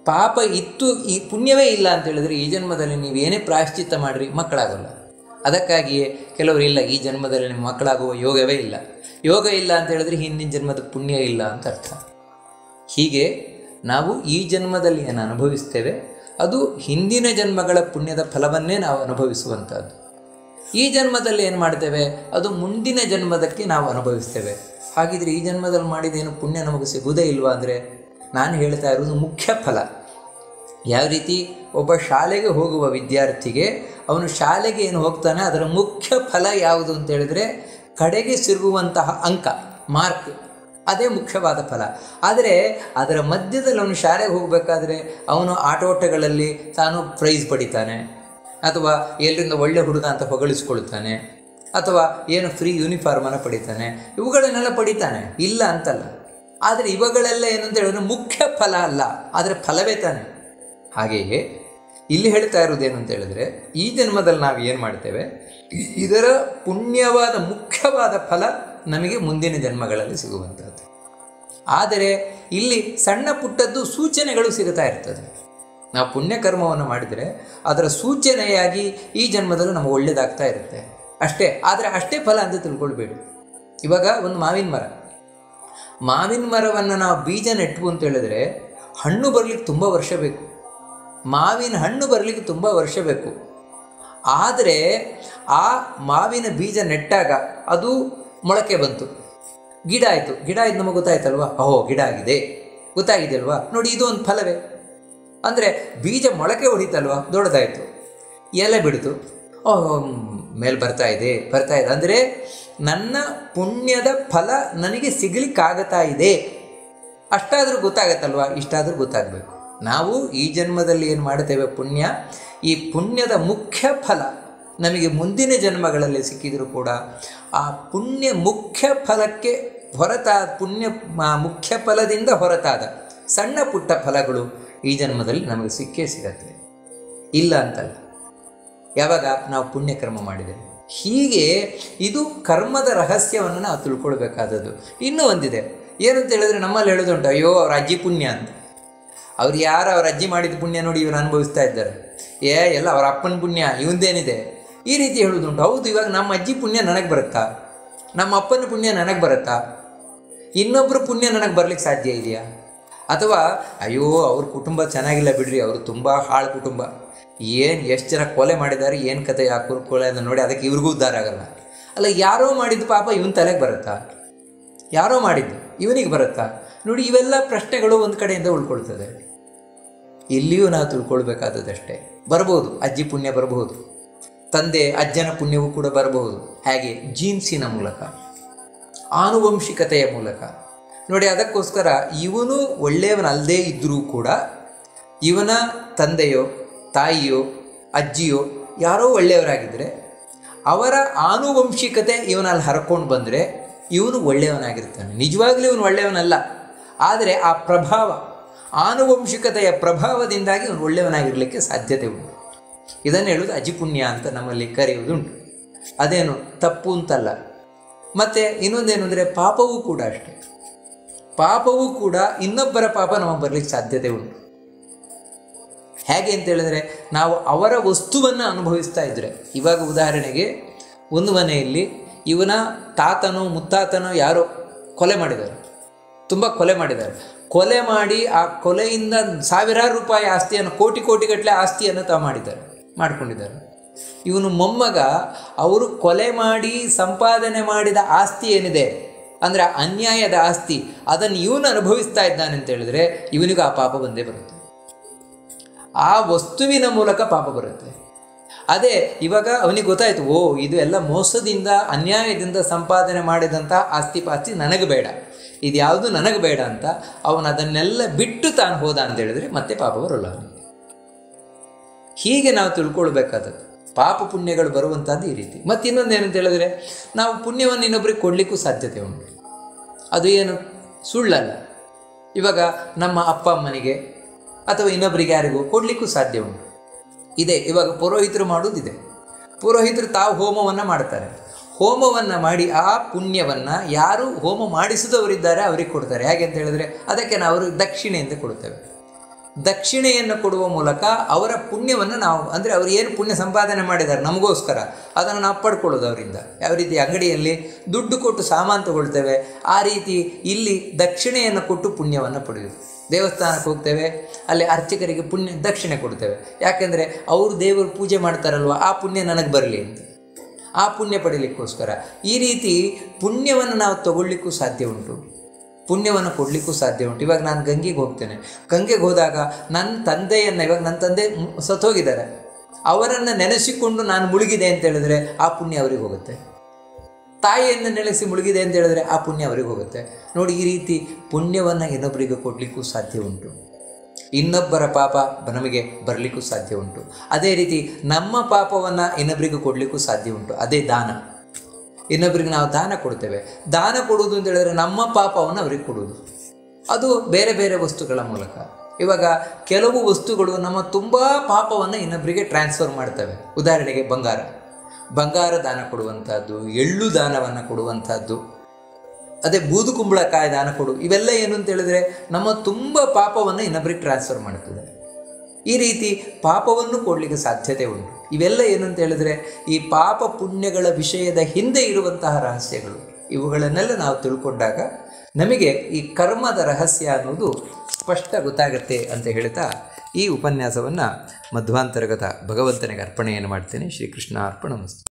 ಪಾಪ ಇತ್ತು, ಈ ಪುಣ್ಯವೇ ಇಲ್ಲ ಅಂತ ಹೇಳಿದ್ರೆ ಈ ಜನ್ಮದಲ್ಲಿ ನೀವೇನೇ ಪ್ರಾಯಶ್ಚಿತ್ತ ಮಾಡಿರಿ ಮಕ್ಕಳಾಗಲ್ಲ. ಅದಕ್ಕಾಗಿಯೇ ಕೆಲವರು ಇಲ್ಲ, ಈ ಜನ್ಮದಲ್ಲಿ ನಿಮ್ಮ ಮಕ್ಕಳಾಗುವ ಯೋಗವೇ ಇಲ್ಲ. ಯೋಗ ಇಲ್ಲ ಅಂತ ಹೇಳಿದ್ರೆ ಹಿಂದಿನ ಜನ್ಮದ ಪುಣ್ಯ ಇಲ್ಲ ಅಂತ ಅರ್ಥ. ಹೀಗೆ ನಾವು ಈ ಜನ್ಮದಲ್ಲಿ ಏನು ಅನುಭವಿಸ್ತೇವೆ ಅದು ಹಿಂದಿನ ಜನ್ಮಗಳ ಪುಣ್ಯದ ಫಲವನ್ನೇ ನಾವು ಅನುಭವಿಸುವಂಥದ್ದು. ಈ ಜನ್ಮದಲ್ಲಿ ಏನು ಮಾಡ್ತೇವೆ ಅದು ಮುಂದಿನ ಜನ್ಮದಕ್ಕೆ ನಾವು ಅನುಭವಿಸ್ತೇವೆ. ಹಾಗಿದ್ರೆ ಈ ಜನ್ಮದಲ್ಲಿ ಮಾಡಿದೇನು ಪುಣ್ಯ ನಮಗೆ ಸಿಗುವುದೇ ಇಲ್ವಾ ಅಂದರೆ, ನಾನು ಹೇಳ್ತಾ ಇರೋದು ಮುಖ್ಯ ಫಲ. ಯಾವ ರೀತಿ ಒಬ್ಬ ಶಾಲೆಗೆ ಹೋಗುವ ವಿದ್ಯಾರ್ಥಿಗೆ ಅವನು ಶಾಲೆಗೆ ಏನು ಹೋಗ್ತಾನೆ ಅದರ ಮುಖ್ಯ ಫಲ ಯಾವುದು ಅಂತ ಹೇಳಿದರೆ ಕಡೆಗೆ ಸಿಗುವಂತಹ ಅಂಕ, ಮಾರ್ಕ್, ಅದೇ ಮುಖ್ಯವಾದ ಫಲ. ಆದರೆ ಅದರ ಮಧ್ಯದಲ್ಲಿ ಅವನು ಶಾಲೆಗೆ ಹೋಗಬೇಕಾದ್ರೆ ಅವನು ಆಟೋಟಗಳಲ್ಲಿ ತಾನು ಪ್ರೈಸ್ ಪಡಿತಾನೆ, ಅಥವಾ ಎಲ್ಲರಿಂದ ಒಳ್ಳೆ ಹುಡುಗ ಅಂತ ಹೊಗಳಿಸ್ಕೊಳ್ತಾನೆ, ಅಥವಾ ಏನು ಫ್ರೀ ಯೂನಿಫಾರ್ಮನ್ನು ಪಡಿತಾನೆ, ಇವುಗಳನ್ನೆಲ್ಲ ಪಡಿತಾನೆ, ಇಲ್ಲ ಅಂತಲ್ಲ. ಆದರೆ ಇವುಗಳೆಲ್ಲ ಏನು ಅಂತ ಹೇಳಿದ್ರೆ ಮುಖ್ಯ ಫಲ ಅಲ್ಲ, ಆದರೆ ಫಲವೇ ತಾನೆ. ಹಾಗೆಯೇ ಇಲ್ಲಿ ಹೇಳ್ತಾ ಇರೋದೇನು ಅಂತ ಹೇಳಿದ್ರೆ ಈ ಜನ್ಮದಲ್ಲಿ ನಾವು ಏನು ಮಾಡ್ತೇವೆ ಇದರ ಪುಣ್ಯವಾದ ಮುಖ್ಯವಾದ ಫಲ ನಮಗೆ ಮುಂದಿನ ಜನ್ಮಗಳಲ್ಲಿ ಸಿಗುವಂಥದ್ದು. ಆದರೆ ಇಲ್ಲಿ ಸಣ್ಣ ಪುಟ್ಟದ್ದು ಸೂಚನೆಗಳು ಸಿಗುತ್ತಾ ಇರ್ತದೆ. ನಾವು ಪುಣ್ಯಕರ್ಮವನ್ನು ಮಾಡಿದರೆ ಅದರ ಸೂಚನೆಯಾಗಿ ಈ ಜನ್ಮದಲ್ಲೂ ನಮಗೆ ಒಳ್ಳೆಯದಾಗ್ತಾ ಇರುತ್ತೆ ಅಷ್ಟೇ. ಆದರೆ ಅಷ್ಟೇ ಫಲ ಅಂತ ತಿಳ್ಕೊಳ್ಬೇಡಿ. ಇವಾಗ ಒಂದು ಮಾವಿನ ಮರ, ಮಾವಿನ ಮರವನ್ನು ನಾವು ಬೀಜ ನೆಟ್ಟು ಅಂತ ಹೇಳಿದ್ರೆ ಹಣ್ಣು ಬರಲಿಕ್ಕೆ ತುಂಬ ವರ್ಷ ಬೇಕು. ಮಾವಿನ ಹಣ್ಣು ಬರಲಿಕ್ಕೆ ತುಂಬ ವರ್ಷ ಬೇಕು. ಆದರೆ ಆ ಮಾವಿನ ಬೀಜ ನೆಟ್ಟಾಗ ಅದು ಮೊಳಕೆ ಬಂತು, ಗಿಡ ಆಯಿತು. ಗಿಡ ಆಯ್ತು ನಮಗೆ ಗೊತ್ತಾಯ್ತಲ್ವ, ಓಹೋ ಗಿಡ ಆಗಿದೆ, ಗೊತ್ತಾಗಿದೆ ಅಲ್ವಾ. ನೋಡಿ, ಇದು ಒಂದು ಫಲವೇ. ಅಂದರೆ ಬೀಜ ಮೊಳಕೆ ಹೊಡಿತಲ್ವ, ದೊಡ್ಡದಾಯಿತು, ಎಲೆ ಬಿಡ್ತು, ಓಹೋ ಮೇಲೆ ಬರ್ತಾ ಇದೆ ಬರ್ತಾ ಇದೆ ಅಂದರೆ ನನ್ನ ಪುಣ್ಯದ ಫಲ ನನಗೆ ಸಿಗಲಿಕ್ಕಾಗತ್ತಾ ಇದೆ, ಅಷ್ಟಾದರೂ ಗೊತ್ತಾಗತ್ತಲ್ವ. ಇಷ್ಟಾದರೂ ಗೊತ್ತಾಗಬೇಕು. ನಾವು ಈ ಜನ್ಮದಲ್ಲಿ ಏನು ಮಾಡ್ತೇವೆ ಪುಣ್ಯ, ಈ ಪುಣ್ಯದ ಮುಖ್ಯ ಫಲ ನಮಗೆ ಮುಂದಿನ ಜನ್ಮಗಳಲ್ಲಿ ಸಿಕ್ಕಿದರೂ ಕೂಡ ಆ ಪುಣ್ಯ ಮುಖ್ಯ ಫಲಕ್ಕೆ ಹೊರತಾದ ಪುಣ್ಯ ಮುಖ್ಯ ಫಲದಿಂದ ಹೊರತಾದ ಸಣ್ಣ ಪುಟ್ಟ ಫಲಗಳು ಈ ಜನ್ಮದಲ್ಲಿ ನಮಗೆ ಸಿಕ್ಕೇ ಸಿಗತ್ತೆ, ಇಲ್ಲ ಅಂತಲ್ಲ, ಯಾವಾಗ ನಾವು ಪುಣ್ಯಕರ್ಮ ಮಾಡಿದ್ದೇವೆ. ಹೀಗೆ ಇದು ಕರ್ಮದ ರಹಸ್ಯವನ್ನು ನಾವು ತಿಳ್ಕೊಳ್ಬೇಕಾದದ್ದು. ಇನ್ನೂ ಒಂದಿದೆ, ಏನಂತ ಹೇಳಿದ್ರೆ ನಮ್ಮಲ್ಲಿ ಹೇಳೋದುಂಟು, ಅಯ್ಯೋ ಅವ್ರ ಅಜ್ಜಿ ಪುಣ್ಯ ಅಂತ. ಅವ್ರು ಯಾರು ಅವ್ರ ಅಜ್ಜಿ ಮಾಡಿದ ಪುಣ್ಯ ನೋಡಿ ಇವರು ಅನುಭವಿಸ್ತಾ ಇದ್ದಾರೆ, ಏ ಎಲ್ಲ ಅವ್ರ ಅಪ್ಪನ ಪುಣ್ಯ ಇವಂದೇನಿದೆ, ಈ ರೀತಿ ಹೇಳೋದುಂಟು. ಹೌದು, ಇವಾಗ ನಮ್ಮ ಅಜ್ಜಿ ಪುಣ್ಯ ನನಗೆ ಬರುತ್ತಾ, ನಮ್ಮ ಅಪ್ಪನ ಪುಣ್ಯ ನನಗೆ ಬರುತ್ತಾ, ಇನ್ನೊಬ್ಬರು ಪುಣ್ಯ ನನಗೆ ಬರಲಿಕ್ಕೆ ಸಾಧ್ಯ ಇದೆಯಾ? ಅಥವಾ ಅಯ್ಯೋ ಅವ್ರ ಕುಟುಂಬ ಚೆನ್ನಾಗಿಲ್ಲ ಬಿಡ್ರಿ, ಅವರು ತುಂಬ ಹಾಳು ಕುಟುಂಬ, ಏನು ಎಷ್ಟು ಜನ ಕೊಲೆ ಮಾಡಿದ್ದಾರೆ, ಏನು ಕತೆ ಯಾಕೂರು ಕೊಲೆ ಅಂತ ನೋಡಿ ಅದಕ್ಕೆ ಇವ್ರಿಗೂ ಉದ್ಧಾರ ಆಗಲ್ಲ. ಅಲ್ಲ, ಯಾರೋ ಮಾಡಿದ್ದು ಪಾಪ ಇವನ ತಲೆಗೆ ಬರುತ್ತಾ, ಯಾರೋ ಮಾಡಿದ್ದು ಇವನಿಗೆ ಬರುತ್ತಾ? ನೋಡಿ, ಇವೆಲ್ಲ ಪ್ರಶ್ನೆಗಳು ಒಂದು ಕಡೆಯಿಂದ ಉಳ್ಕೊಳ್ತದೆ. ಇಲ್ಲಿಯೂ ನಾವು ತಿಳ್ಕೊಳ್ಬೇಕಾದದಷ್ಟೇ. ಬರಬಹುದು ಅಜ್ಜಿ ಪುಣ್ಯ ಬರಬಹುದು, ತಂದೆ ಅಜ್ಜನ ಪುಣ್ಯವೂ ಕೂಡ ಬರಬಹುದು. ಹಾಗೆ ಜೀನ್ಸಿನ ಮೂಲಕ, ಆನುವಂಶಿಕತೆಯ ಮೂಲಕ ನೋಡಿ. ಅದಕ್ಕೋಸ್ಕರ ಇವನು ಒಳ್ಳೆಯವನಲ್ಲದೇ ಇದ್ದರೂ ಕೂಡ ಇವನ ತಂದೆಯೋ ತಾಯಿಯೋ ಅಜ್ಜಿಯೋ ಯಾರೋ ಒಳ್ಳೆಯವರಾಗಿದ್ದರೆ ಅವರ ಆನುವಂಶಿಕತೆ ಇವನಲ್ಲಿ ಹರ್ಕೊಂಡು ಬಂದರೆ ಇವನು ಒಳ್ಳೆಯವನಾಗಿರ್ತಾನೆ. ನಿಜವಾಗಲೂ ಇವನು ಒಳ್ಳೆಯವನಲ್ಲ, ಆದರೆ ಆ ಪ್ರಭಾವ, ಆನುವಂಶಿಕತೆಯ ಪ್ರಭಾವದಿಂದಾಗಿ ಇವನು ಒಳ್ಳೆಯವನಾಗಿರಲಿಕ್ಕೆ ಸಾಧ್ಯತೆ ಉಂಟು. ಇದನ್ನು ಹೇಳೋದು ಅಜಿಪುಣ್ಯ ಅಂತ ನಮ್ಮಲ್ಲಿ ಕರೆಯುವುದುಂಟು. ಅದೇನು ತಪ್ಪು ಅಂತಲ್ಲ. ಮತ್ತು ಇನ್ನೊಂದೇನು ಅಂದರೆ ಪಾಪವೂ ಕೂಡ ಅಷ್ಟೆ. ಪಾಪವೂ ಕೂಡ ಇನ್ನೊಬ್ಬರ ಪಾಪ ನಮಗೆ ಬರಲಿಕ್ಕೆ ಸಾಧ್ಯತೆ ಉಂಟು. ಹೇಗೆ ಅಂತೇಳಿದರೆ ನಾವು ಅವರ ವಸ್ತುವನ್ನು ಅನುಭವಿಸ್ತಾ ಇದ್ದರೆ, ಇವಾಗ ಉದಾಹರಣೆಗೆ ಒಂದು ಮನೆಯಲ್ಲಿ ಇವನ ತಾತನೋ ಮುತ್ತಾತನೋ ಯಾರೋ ಕೊಲೆ ಮಾಡಿದ್ದಾರೆ, ತುಂಬ ಕೊಲೆ ಮಾಡಿದ್ದಾರೆ. ಕೊಲೆ ಮಾಡಿ ಆ ಕೊಲೆಯಿಂದ ಸಾವಿರಾರು ರೂಪಾಯಿ ಆಸ್ತಿಯನ್ನು, ಕೋಟಿ ಕೋಟಿಗಟ್ಟಲೆ ಆಸ್ತಿಯನ್ನು ತಾವು ಮಾಡಿದ್ದಾರೆ ಮಾಡಿಕೊಂಡಿದ್ದಾರೆ. ಇವನು ಮೊಮ್ಮಗ ಅವರು ಕೊಲೆ ಮಾಡಿ ಸಂಪಾದನೆ ಮಾಡಿದ ಆಸ್ತಿ ಏನಿದೆ ಅಂದರೆ ಅನ್ಯಾಯದ ಆಸ್ತಿ, ಅದನ್ನು ಇವನು ಅನುಭವಿಸ್ತಾ ಇದ್ದಾನೆ ಅಂತ ಹೇಳಿದ್ರೆ ಇವನಿಗೂ ಆ ಪಾಪ ಬಂದೇ ಬರುತ್ತೆ. ಆ ವಸ್ತುವಿನ ಮೂಲಕ ಪಾಪ ಬರುತ್ತೆ. ಅದೇ ಇವಾಗ ಅವನಿಗೆ ಗೊತ್ತಾಯಿತು, ಓ ಇದು ಎಲ್ಲ ಮೋಸದಿಂದ ಅನ್ಯಾಯದಿಂದ ಸಂಪಾದನೆ ಮಾಡಿದಂಥ ಆಸ್ತಿ ಪಾಸ್ತಿ ನನಗೆ ಬೇಡ, ಇದು ಯಾವುದು ನನಗೆ ಬೇಡ ಅಂತ ಅವನು ಅದನ್ನೆಲ್ಲ ಬಿಟ್ಟು ತಾನು ಹೋದ ಅಂತ ಹೇಳಿದ್ರೆ ಮತ್ತೆ ಪಾಪ ಬರೋಲ್ಲ ಅವನಿಗೆ. ಹೀಗೆ ನಾವು ತಿಳ್ಕೊಳ್ಬೇಕಾದದ್ದು. ಪಾಪ ಪುಣ್ಯಗಳು ಬರುವಂಥದ್ದು ಈ ರೀತಿ. ಮತ್ತು ಇನ್ನೊಂದೇನಂತ ಹೇಳಿದ್ರೆ ನಾವು ಪುಣ್ಯವನ್ನು ಇನ್ನೊಬ್ಬರಿಗೆ ಕೊಡಲಿಕ್ಕೂ ಸಾಧ್ಯತೆ ಉಂಟು. ಅದು ಏನು ಸುಳ್ಳಲ್ಲ. ಇವಾಗ ನಮ್ಮ ಅಪ್ಪ ಅಮ್ಮನಿಗೆ ಅಥವಾ ಇನ್ನೊಬ್ಬರಿಗೆ ಯಾರಿಗೂ ಕೊಡಲಿಕ್ಕೂ ಸಾಧ್ಯ ಉಂಟು. ಇದೆ, ಇವಾಗ ಪುರೋಹಿತರು ಮಾಡೋದಿದೆ. ಪುರೋಹಿತರು ತಾವು ಹೋಮವನ್ನು ಮಾಡ್ತಾರೆ. ಹೋಮವನ್ನು ಮಾಡಿ ಆ ಪುಣ್ಯವನ್ನು ಯಾರು ಹೋಮ ಮಾಡಿಸಿದವರಿದ್ದಾರೆ ಅವರಿಗೆ ಕೊಡ್ತಾರೆ. ಹೇಗೆ ಅಂತ ಹೇಳಿದ್ರೆ ಅದಕ್ಕೆ ನಾವು ಅವ್ರಿಗೆ ದಕ್ಷಿಣೆ ಅಂತ ಕೊಡ್ತೇವೆ. ದಕ್ಷಿಣೆಯನ್ನು ಕೊಡುವ ಮೂಲಕ ಅವರ ಪುಣ್ಯವನ್ನು ನಾವು, ಅಂದರೆ ಅವರು ಏನು ಪುಣ್ಯ ಸಂಪಾದನೆ ಮಾಡಿದ್ದಾರೆ ನಮಗೋಸ್ಕರ, ಅದನ್ನು ನಾವು ಪಡ್ಕೊಳ್ಳೋದು ಅವರಿಂದ. ಯಾವ ರೀತಿ ಅಂಗಡಿಯಲ್ಲಿ ದುಡ್ಡು ಕೊಟ್ಟು ಸಾಮಾನು ತಗೊಳ್ತೇವೆ, ಆ ರೀತಿ ಇಲ್ಲಿ ದಕ್ಷಿಣೆಯನ್ನು ಕೊಟ್ಟು ಪುಣ್ಯವನ್ನು ಪಡೆಯೋದು. ದೇವಸ್ಥಾನಕ್ಕೆ ಹೋಗ್ತೇವೆ, ಅಲ್ಲಿ ಅರ್ಚಕರಿಗೆ ಪುಣ್ಯ ದಕ್ಷಿಣೆ ಕೊಡ್ತೇವೆ. ಯಾಕೆಂದರೆ ಅವರು ದೇವರು ಪೂಜೆ ಮಾಡ್ತಾರಲ್ವ, ಆ ಪುಣ್ಯ ನನಗೆ ಬರಲಿ ಅಂತ, ಆ ಪುಣ್ಯ ಪಡೀಲಿಕ್ಕೋಸ್ಕರ. ಈ ರೀತಿ ಪುಣ್ಯವನ್ನು ನಾವು ತಗೊಳ್ಳಿಕ್ಕೂ ಸಾಧ್ಯ ಉಂಟು, ಪುಣ್ಯವನ್ನು ಕೊಡಲಿಕ್ಕೂ ಸಾಧ್ಯ ಉಂಟು. ಇವಾಗ ನಾನು ಗಂಗೆಗೆ ಹೋಗ್ತೇನೆ, ಗಂಗೆಗೆ ಹೋದಾಗ ನನ್ನ ತಂದೆಯನ್ನು, ಇವಾಗ ನನ್ನ ತಂದೆ ಸತ್ತೋಗಿದ್ದಾರೆ, ಅವರನ್ನು ನೆನೆಸಿಕೊಂಡು ನಾನು ಮುಳುಗಿದೆ ಅಂತ ಹೇಳಿದ್ರೆ ಆ ಪುಣ್ಯ ಅವರಿಗೆ ಹೋಗುತ್ತೆ. ತಾಯಿಯನ್ನು ನೆಲೆಸಿ ಮುಳುಗಿದೆ ಅಂತ ಹೇಳಿದ್ರೆ ಆ ಪುಣ್ಯ ಅವರಿಗೆ ಹೋಗುತ್ತೆ. ನೋಡಿ, ಈ ರೀತಿ ಪುಣ್ಯವನ್ನು ಇನ್ನೊಬ್ಬರಿಗೆ ಕೊಡಲಿಕ್ಕೂ ಸಾಧ್ಯ ಉಂಟು, ಇನ್ನೊಬ್ಬರ ಪಾಪ ನಮಗೆ ಬರಲಿಕ್ಕೂ ಸಾಧ್ಯ ಉಂಟು. ಅದೇ ರೀತಿ ನಮ್ಮ ಪಾಪವನ್ನು ಇನ್ನೊಬ್ಬರಿಗೆ ಕೊಡಲಿಕ್ಕೂ ಸಾಧ್ಯ ಉಂಟು. ಅದೇ ದಾನ. ಇನ್ನೊಬ್ಬರಿಗೆ ನಾವು ದಾನ ಕೊಡ್ತೇವೆ. ದಾನ ಕೊಡುವುದು ಅಂತ ಹೇಳಿದ್ರೆ ನಮ್ಮ ಪಾಪವನ್ನು ಅವರಿಗೆ ಕೊಡುವುದು. ಅದು ಬೇರೆ ಬೇರೆ ವಸ್ತುಗಳ ಮೂಲಕ. ಇವಾಗ ಕೆಲವು ವಸ್ತುಗಳು ನಮ್ಮ ತುಂಬ ಪಾಪವನ್ನು ಇನ್ನೊಬ್ಬರಿಗೆ ಟ್ರಾನ್ಸ್ಫರ್ ಮಾಡ್ತವೆ. ಉದಾಹರಣೆಗೆ ಬಂಗಾರ, ಬಂಗಾರ ದಾನ ಕೊಡುವಂಥದ್ದು, ಎಳ್ಳು ದಾನವನ್ನು ಕೊಡುವಂಥದ್ದು, ಅದೇ ಬೂದು ಕುಂಬಳಕಾಯಿ ದಾನ ಕೊಡು, ಇವೆಲ್ಲ ಏನು ಅಂತ ಹೇಳಿದ್ರೆ ನಮ್ಮ ತುಂಬ ಪಾಪವನ್ನು ಇನ್ನೊಬ್ಬರಿಗೆ ಟ್ರಾನ್ಸ್ಫರ್ ಮಾಡ್ತದೆ. ಈ ರೀತಿ ಪಾಪವನ್ನು ಕೊಡಲಿಕ್ಕೆ ಸಾಧ್ಯತೆ ಉಂಟು. ಇವೆಲ್ಲ ಏನು ಅಂತ ಹೇಳಿದ್ರೆ ಈ ಪಾಪ ಪುಣ್ಯಗಳ ವಿಷಯದ ಹಿಂದೆ ಇರುವಂತಹ ರಹಸ್ಯಗಳು. ಇವುಗಳನ್ನೆಲ್ಲ ನಾವು ತಿಳ್ಕೊಂಡಾಗ ನಮಗೆ ಈ ಕರ್ಮದ ರಹಸ್ಯ ಅನ್ನೋದು ಸ್ಪಷ್ಟ ಗೊತ್ತಾಗುತ್ತೆ ಅಂತ ಹೇಳ್ತಾ ಈ ಉಪನ್ಯಾಸವನ್ನು ಮಧ್ವಾಂತರ್ಗತ ಭಗವಂತನಿಗೆ ಅರ್ಪಣೆಯನ್ನು ಮಾಡ್ತೇನೆ. ಶ್ರೀಕೃಷ್ಣ ಅರ್ಪಣಮಸ್ತು.